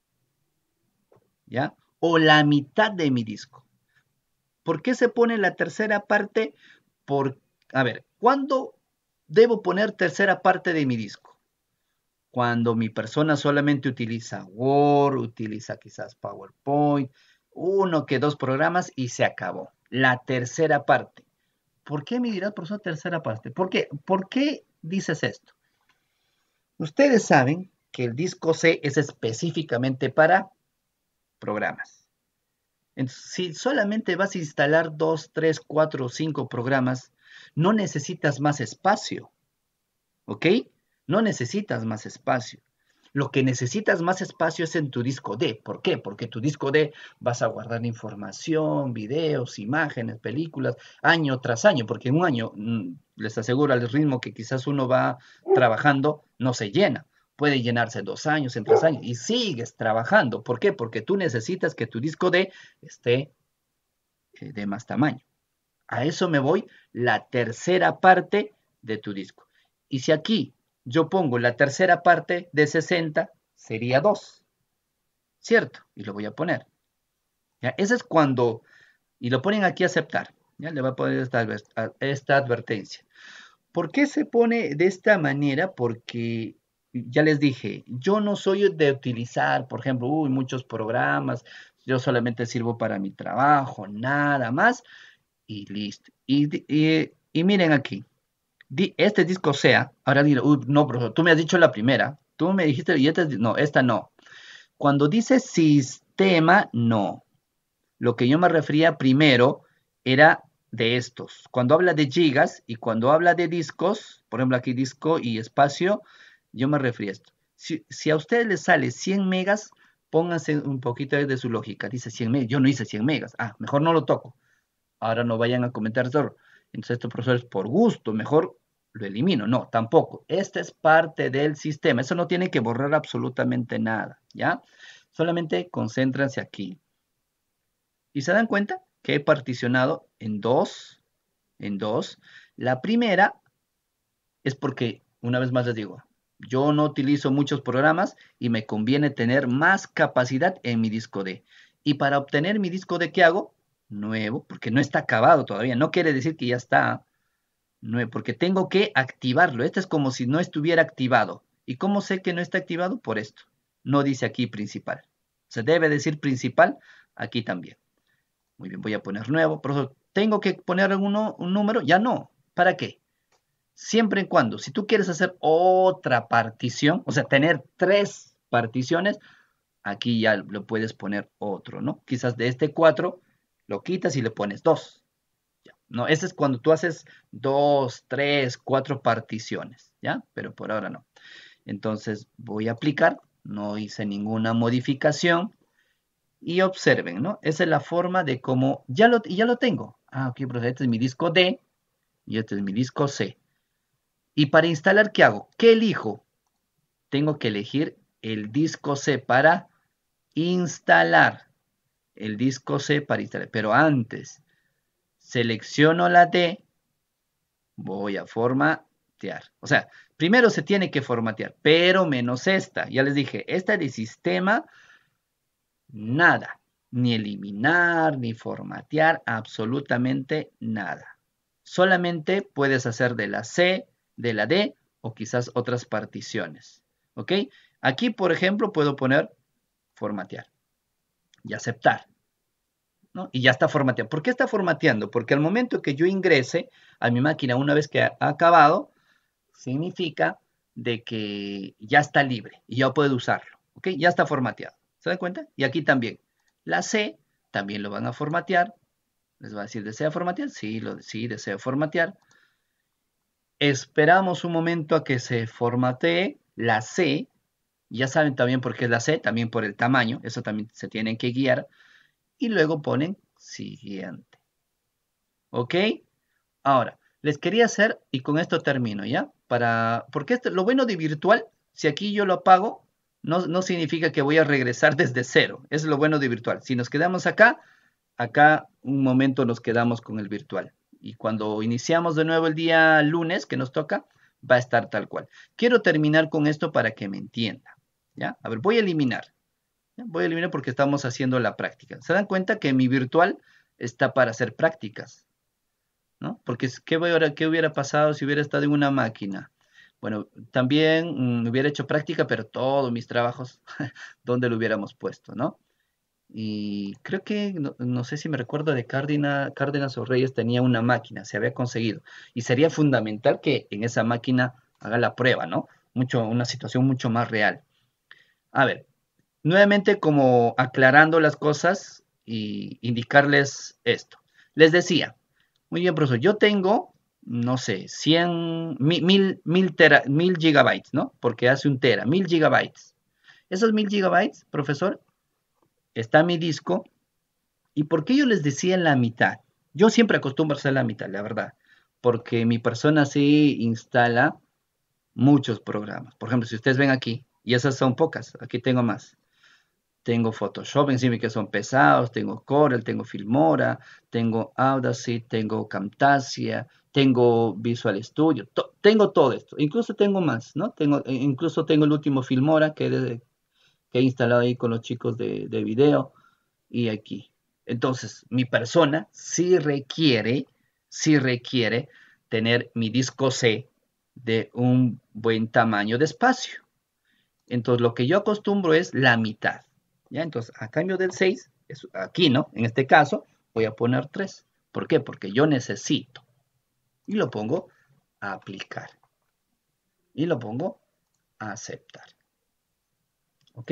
¿ya? O la mitad de mi disco. ¿Por qué se pone la tercera parte? A ver, ¿cuándo debo poner tercera parte de mi disco? Cuando mi persona solamente utiliza Word, utiliza quizás PowerPoint, 1 que 2 programas y se acabó. La tercera parte. ¿Por qué me dirás, profesor, tercera parte? ¿Por qué dices esto? Ustedes saben que el disco C es específicamente para programas. Entonces, si solamente vas a instalar 2, 3, 4 o 5 programas, no necesitas más espacio, ¿ok? No necesitas más espacio. Lo que necesitas más espacio es en tu disco D. ¿Por qué? Porque tu disco D vas a guardar información, videos, imágenes, películas, año tras año, porque en un año, les aseguro al ritmo que quizás uno va trabajando, no se llena. Puede llenarse en 2 años, en 3 años, y sigues trabajando. ¿Por qué? Porque tú necesitas que tu disco D esté de más tamaño. A eso me voy, la tercera parte de tu disco. Y si aquí yo pongo la tercera parte de 60, sería 2, ¿cierto? Y lo voy a poner. ¿Ya? Ese es cuando, y lo ponen aquí a aceptar, ¿ya? Le va a poner esta advertencia. ¿Por qué se pone de esta manera? Porque, ya les dije, yo no soy de utilizar, por ejemplo, muchos programas, yo solamente sirvo para mi trabajo, nada más, y listo. Y miren aquí. Este disco sea, ahora diré, no, profesor, tú me has dicho la primera, tú me dijiste, no, esta no. Cuando dice sistema, no. Lo que yo me refería primero era de estos. Cuando habla de gigas y cuando habla de discos, por ejemplo aquí disco y espacio, Yo me refiero a esto. Si a ustedes les sale 100 megas, pónganse un poquito de su lógica. Dice 100 megas, yo no hice 100 megas. Ah, mejor no lo toco. Ahora no vayan a comentar error. Entonces estos profesores por gusto, mejor lo elimino. No, tampoco. Esta es parte del sistema. Eso no tiene que borrar absolutamente nada, ¿ya? Solamente concéntrense aquí. ¿Y se dan cuenta que he particionado en dos? En dos. La primera es porque, una vez más les digo, yo no utilizo muchos programas y me conviene tener más capacidad en mi disco D. Y para obtener mi disco D, ¿qué hago? Nuevo, porque no está acabado todavía. No quiere decir que ya está nuevo, porque tengo que activarlo. Este es como si no estuviera activado. ¿Y cómo sé que no está activado? Por esto. No dice aquí principal. Se debe decir principal aquí también. Muy bien, voy a poner nuevo. Por eso, ¿tengo que poner un número? Ya no. ¿Para qué? Siempre y cuando, si tú quieres hacer otra partición, o sea, tener 3 particiones, aquí ya lo puedes poner otro, ¿no? Quizás de este 4 lo quitas y le pones 2. No, ese es cuando tú haces 2, 3, 4 particiones, ¿ya? Pero por ahora no. Entonces voy a aplicar, no hice ninguna modificación y observen, ¿no? Esa es la forma de cómo, ya lo tengo. Ah, ok, pero este es mi disco D y este es mi disco C. Y para instalar, ¿qué hago? ¿Qué elijo? Tengo que elegir el disco C para instalar. El disco C para instalar. Pero antes, selecciono la D, voy a formatear. O sea, primero se tiene que formatear, pero menos esta. Ya les dije, esta de sistema, nada. Ni eliminar, ni formatear, absolutamente nada. Solamente puedes hacer de la C, de la D o quizás otras particiones. ¿Ok? Aquí, por ejemplo, puedo poner formatear y aceptar, ¿no? Y ya está formateando. ¿Por qué está formateando? Porque al momento que yo ingrese a mi máquina, una vez que ha acabado, significa de que ya está libre y ya puedo usarlo. ¿Ok? Ya está formateado. ¿Se dan cuenta? Y aquí también. La C también lo van a formatear. Les va a decir, ¿desea formatear? Sí, sí, deseo formatear. Esperamos un momento a que se formatee la C. Ya saben también por qué es la C, también por el tamaño. Eso también se tienen que guiar. Y luego ponen siguiente. ¿Ok? Ahora, les quería hacer, y con esto termino, ¿ya? Porque lo bueno de virtual, si aquí yo lo apago, no significa que voy a regresar desde cero. Es lo bueno de virtual. Si nos quedamos acá un momento nos quedamos con el virtual. Y cuando iniciamos de nuevo el día lunes que nos toca, va a estar tal cual. Quiero terminar con esto para que me entienda, ¿ya? A ver, voy a eliminar. ¿Ya? Voy a eliminar porque estamos haciendo la práctica. ¿Se dan cuenta que mi virtual está para hacer prácticas? ¿No? Porque ¿qué hubiera pasado si hubiera estado en una máquina? Bueno, también hubiera hecho práctica, pero todos mis trabajos, ¿dónde lo hubiéramos puesto, no? Y creo que, no sé si me recuerdo de Cárdenas o Reyes tenía una máquina, se había conseguido. Y sería fundamental que en esa máquina haga la prueba, ¿no? Una situación mucho más real. A ver, nuevamente como aclarando las cosas y indicarles esto. Les decía, muy bien, profesor, yo tengo, no sé, 100, 1000 gigabytes, ¿no? Porque hace un tera, 1000 gigabytes. Esos 1000 gigabytes, profesor, está mi disco. ¿Y por qué yo les decía la mitad? Yo siempre acostumbro a hacer la mitad, la verdad. Porque mi persona sí instala muchos programas. Por ejemplo, si ustedes ven aquí, y esas son pocas, aquí tengo más. Tengo Photoshop encima que son pesados, tengo Corel, tengo Filmora, tengo Audacity, tengo Camtasia, tengo Visual Studio, tengo todo esto. Incluso tengo más, ¿no? Incluso tengo el último Filmora que he instalado ahí con los chicos de video y aquí. Entonces, mi persona sí requiere tener mi disco C de un buen tamaño de espacio. Entonces, lo que yo acostumbro es la mitad. ¿Ya? Entonces, a cambio del 6, aquí, ¿no? En este caso, voy a poner 3. ¿Por qué? Porque yo necesito. Y lo pongo a aplicar. Y lo pongo a aceptar. ¿Ok?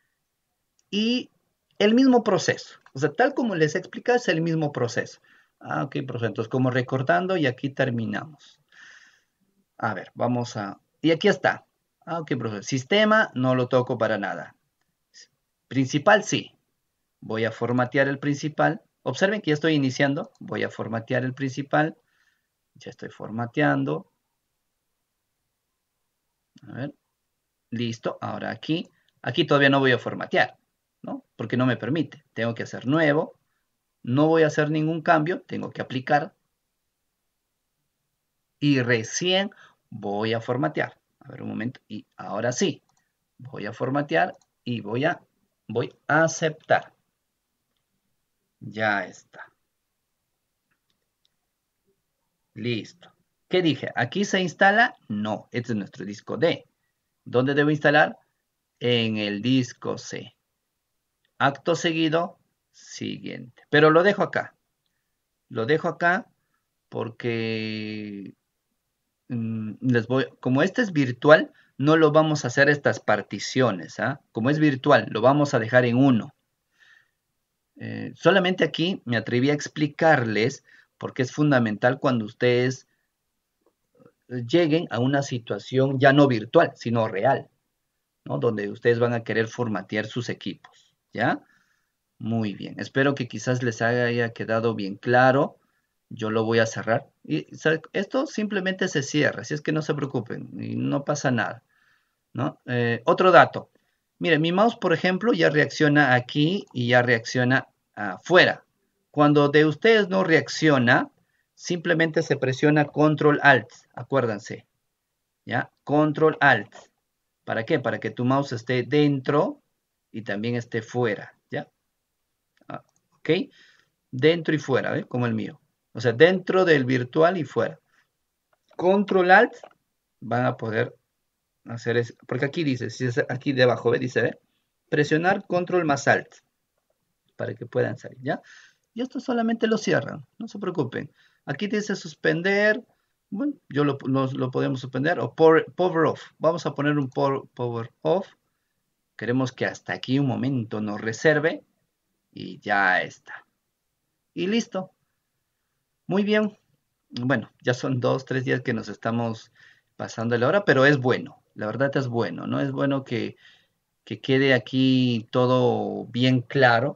Y el mismo proceso. O sea, tal como les he explicado, es el mismo proceso. Ah, ok, profesor. Entonces, como recortando y aquí terminamos. A ver, vamos a... Y aquí está. Ah, ok, profesor. Sistema no lo toco para nada. Principal sí. Voy a formatear el principal. Observen que ya estoy iniciando. Voy a formatear el principal. Ya estoy formateando. A ver. Listo. Ahora aquí. Aquí todavía no voy a formatear, ¿no? Porque no me permite. Tengo que hacer nuevo. No voy a hacer ningún cambio. Tengo que aplicar. Y recién voy a formatear. A ver un momento. Y ahora sí. Voy a formatear y voy a aceptar. Ya está. Listo. ¿Qué dije? ¿Aquí se instala? No, este es nuestro disco D. ¿Dónde debo instalar? En el disco C. Acto seguido, siguiente. Pero lo dejo acá. Lo dejo acá porque como este es virtual, no lo vamos a hacer estas particiones. ¿Ah? Como es virtual, lo vamos a dejar en uno. Solamente aquí me atreví a explicarles porque es fundamental cuando ustedes lleguen a una situación ya no virtual, sino real, ¿no? Donde ustedes van a querer formatear sus equipos, ¿ya? Muy bien, espero que quizás les haya quedado bien claro. Yo lo voy a cerrar. Y esto simplemente se cierra, así es que no se preocupen, y no pasa nada, ¿no? Otro dato. Miren, mi mouse, por ejemplo, ya reacciona aquí y ya reacciona afuera. Cuando de ustedes no reacciona, simplemente se presiona Control Alt, acuérdense, ¿ya? Control Alt. ¿Para qué? Para que tu mouse esté dentro y también esté fuera, ¿ya? ¿Ok? Dentro y fuera, ¿ve? Como el mío. O sea, dentro del virtual y fuera. Control Alt van a poder hacer eso. Porque aquí dice, si es aquí debajo, ¿ve? Dice, ¿ve? Presionar Control más Alt para que puedan salir, ¿ya? Y esto solamente lo cierran, no se preocupen. Aquí dice suspender, bueno, lo podemos suspender, o power off. Vamos a poner un power off. Queremos que hasta aquí un momento nos reserve y ya está. Y listo. Muy bien. Bueno, ya son 2, 3 días que nos estamos pasando la hora, pero es bueno. La verdad es bueno, ¿no? Es bueno que quede aquí todo bien claro.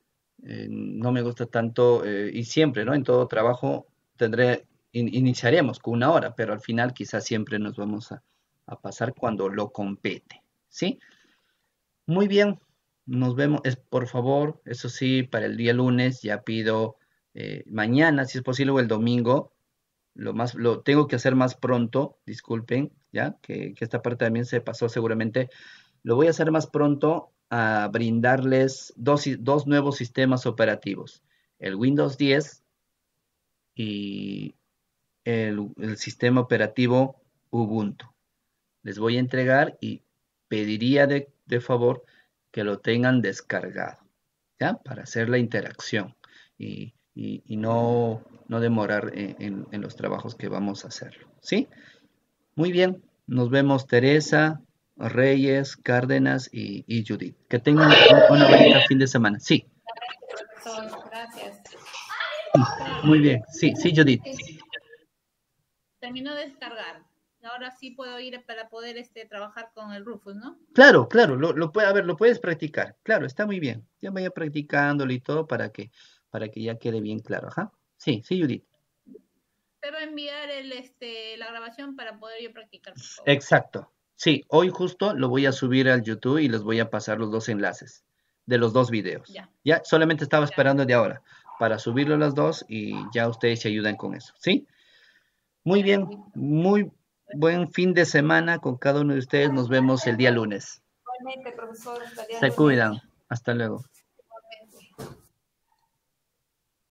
No me gusta tanto y siempre, ¿no? En todo trabajo iniciaremos con 1 hora, pero al final quizás siempre nos vamos a pasar cuando lo compete, ¿sí? Muy bien, nos vemos, por favor, eso sí, para el día lunes ya pido mañana, si es posible, o el domingo, lo tengo que hacer más pronto, disculpen, ya, que esta parte también se pasó seguramente. Lo voy a hacer más pronto a brindarles dos nuevos sistemas operativos, el Windows 10 y el sistema operativo Ubuntu. Les voy a entregar y pediría de favor que lo tengan descargado, ¿ya? Para hacer la interacción y no demorar en los trabajos que vamos a hacer, ¿sí? Muy bien, nos vemos Teresa, Reyes, Cárdenas y Judith. Que tengan una bonita fin de semana. Sí, Profesor, gracias. muy bien. Sí, sí, Judith. Terminó de descargar. Ahora sí puedo ir para poder trabajar con el Rufus, ¿no? Claro, claro, a ver, lo puedes practicar. Claro, está muy bien. Ya vaya practicándolo y todo para que ya quede bien claro. Ajá. Sí, sí, Judith. Te va a enviar la grabación para poder yo practicar, por favor. Exacto. Sí, hoy justo lo voy a subir al YouTube y les voy a pasar los 2 enlaces de los 2 videos. Ya, solamente estaba esperando de ahora para subirlo los 2 y ya ustedes se ayudan con eso, ¿sí? Muy bien, muy buen fin de semana con cada uno de ustedes. Nos vemos el día lunes. Igualmente, profesor. Se cuidan. Hasta luego.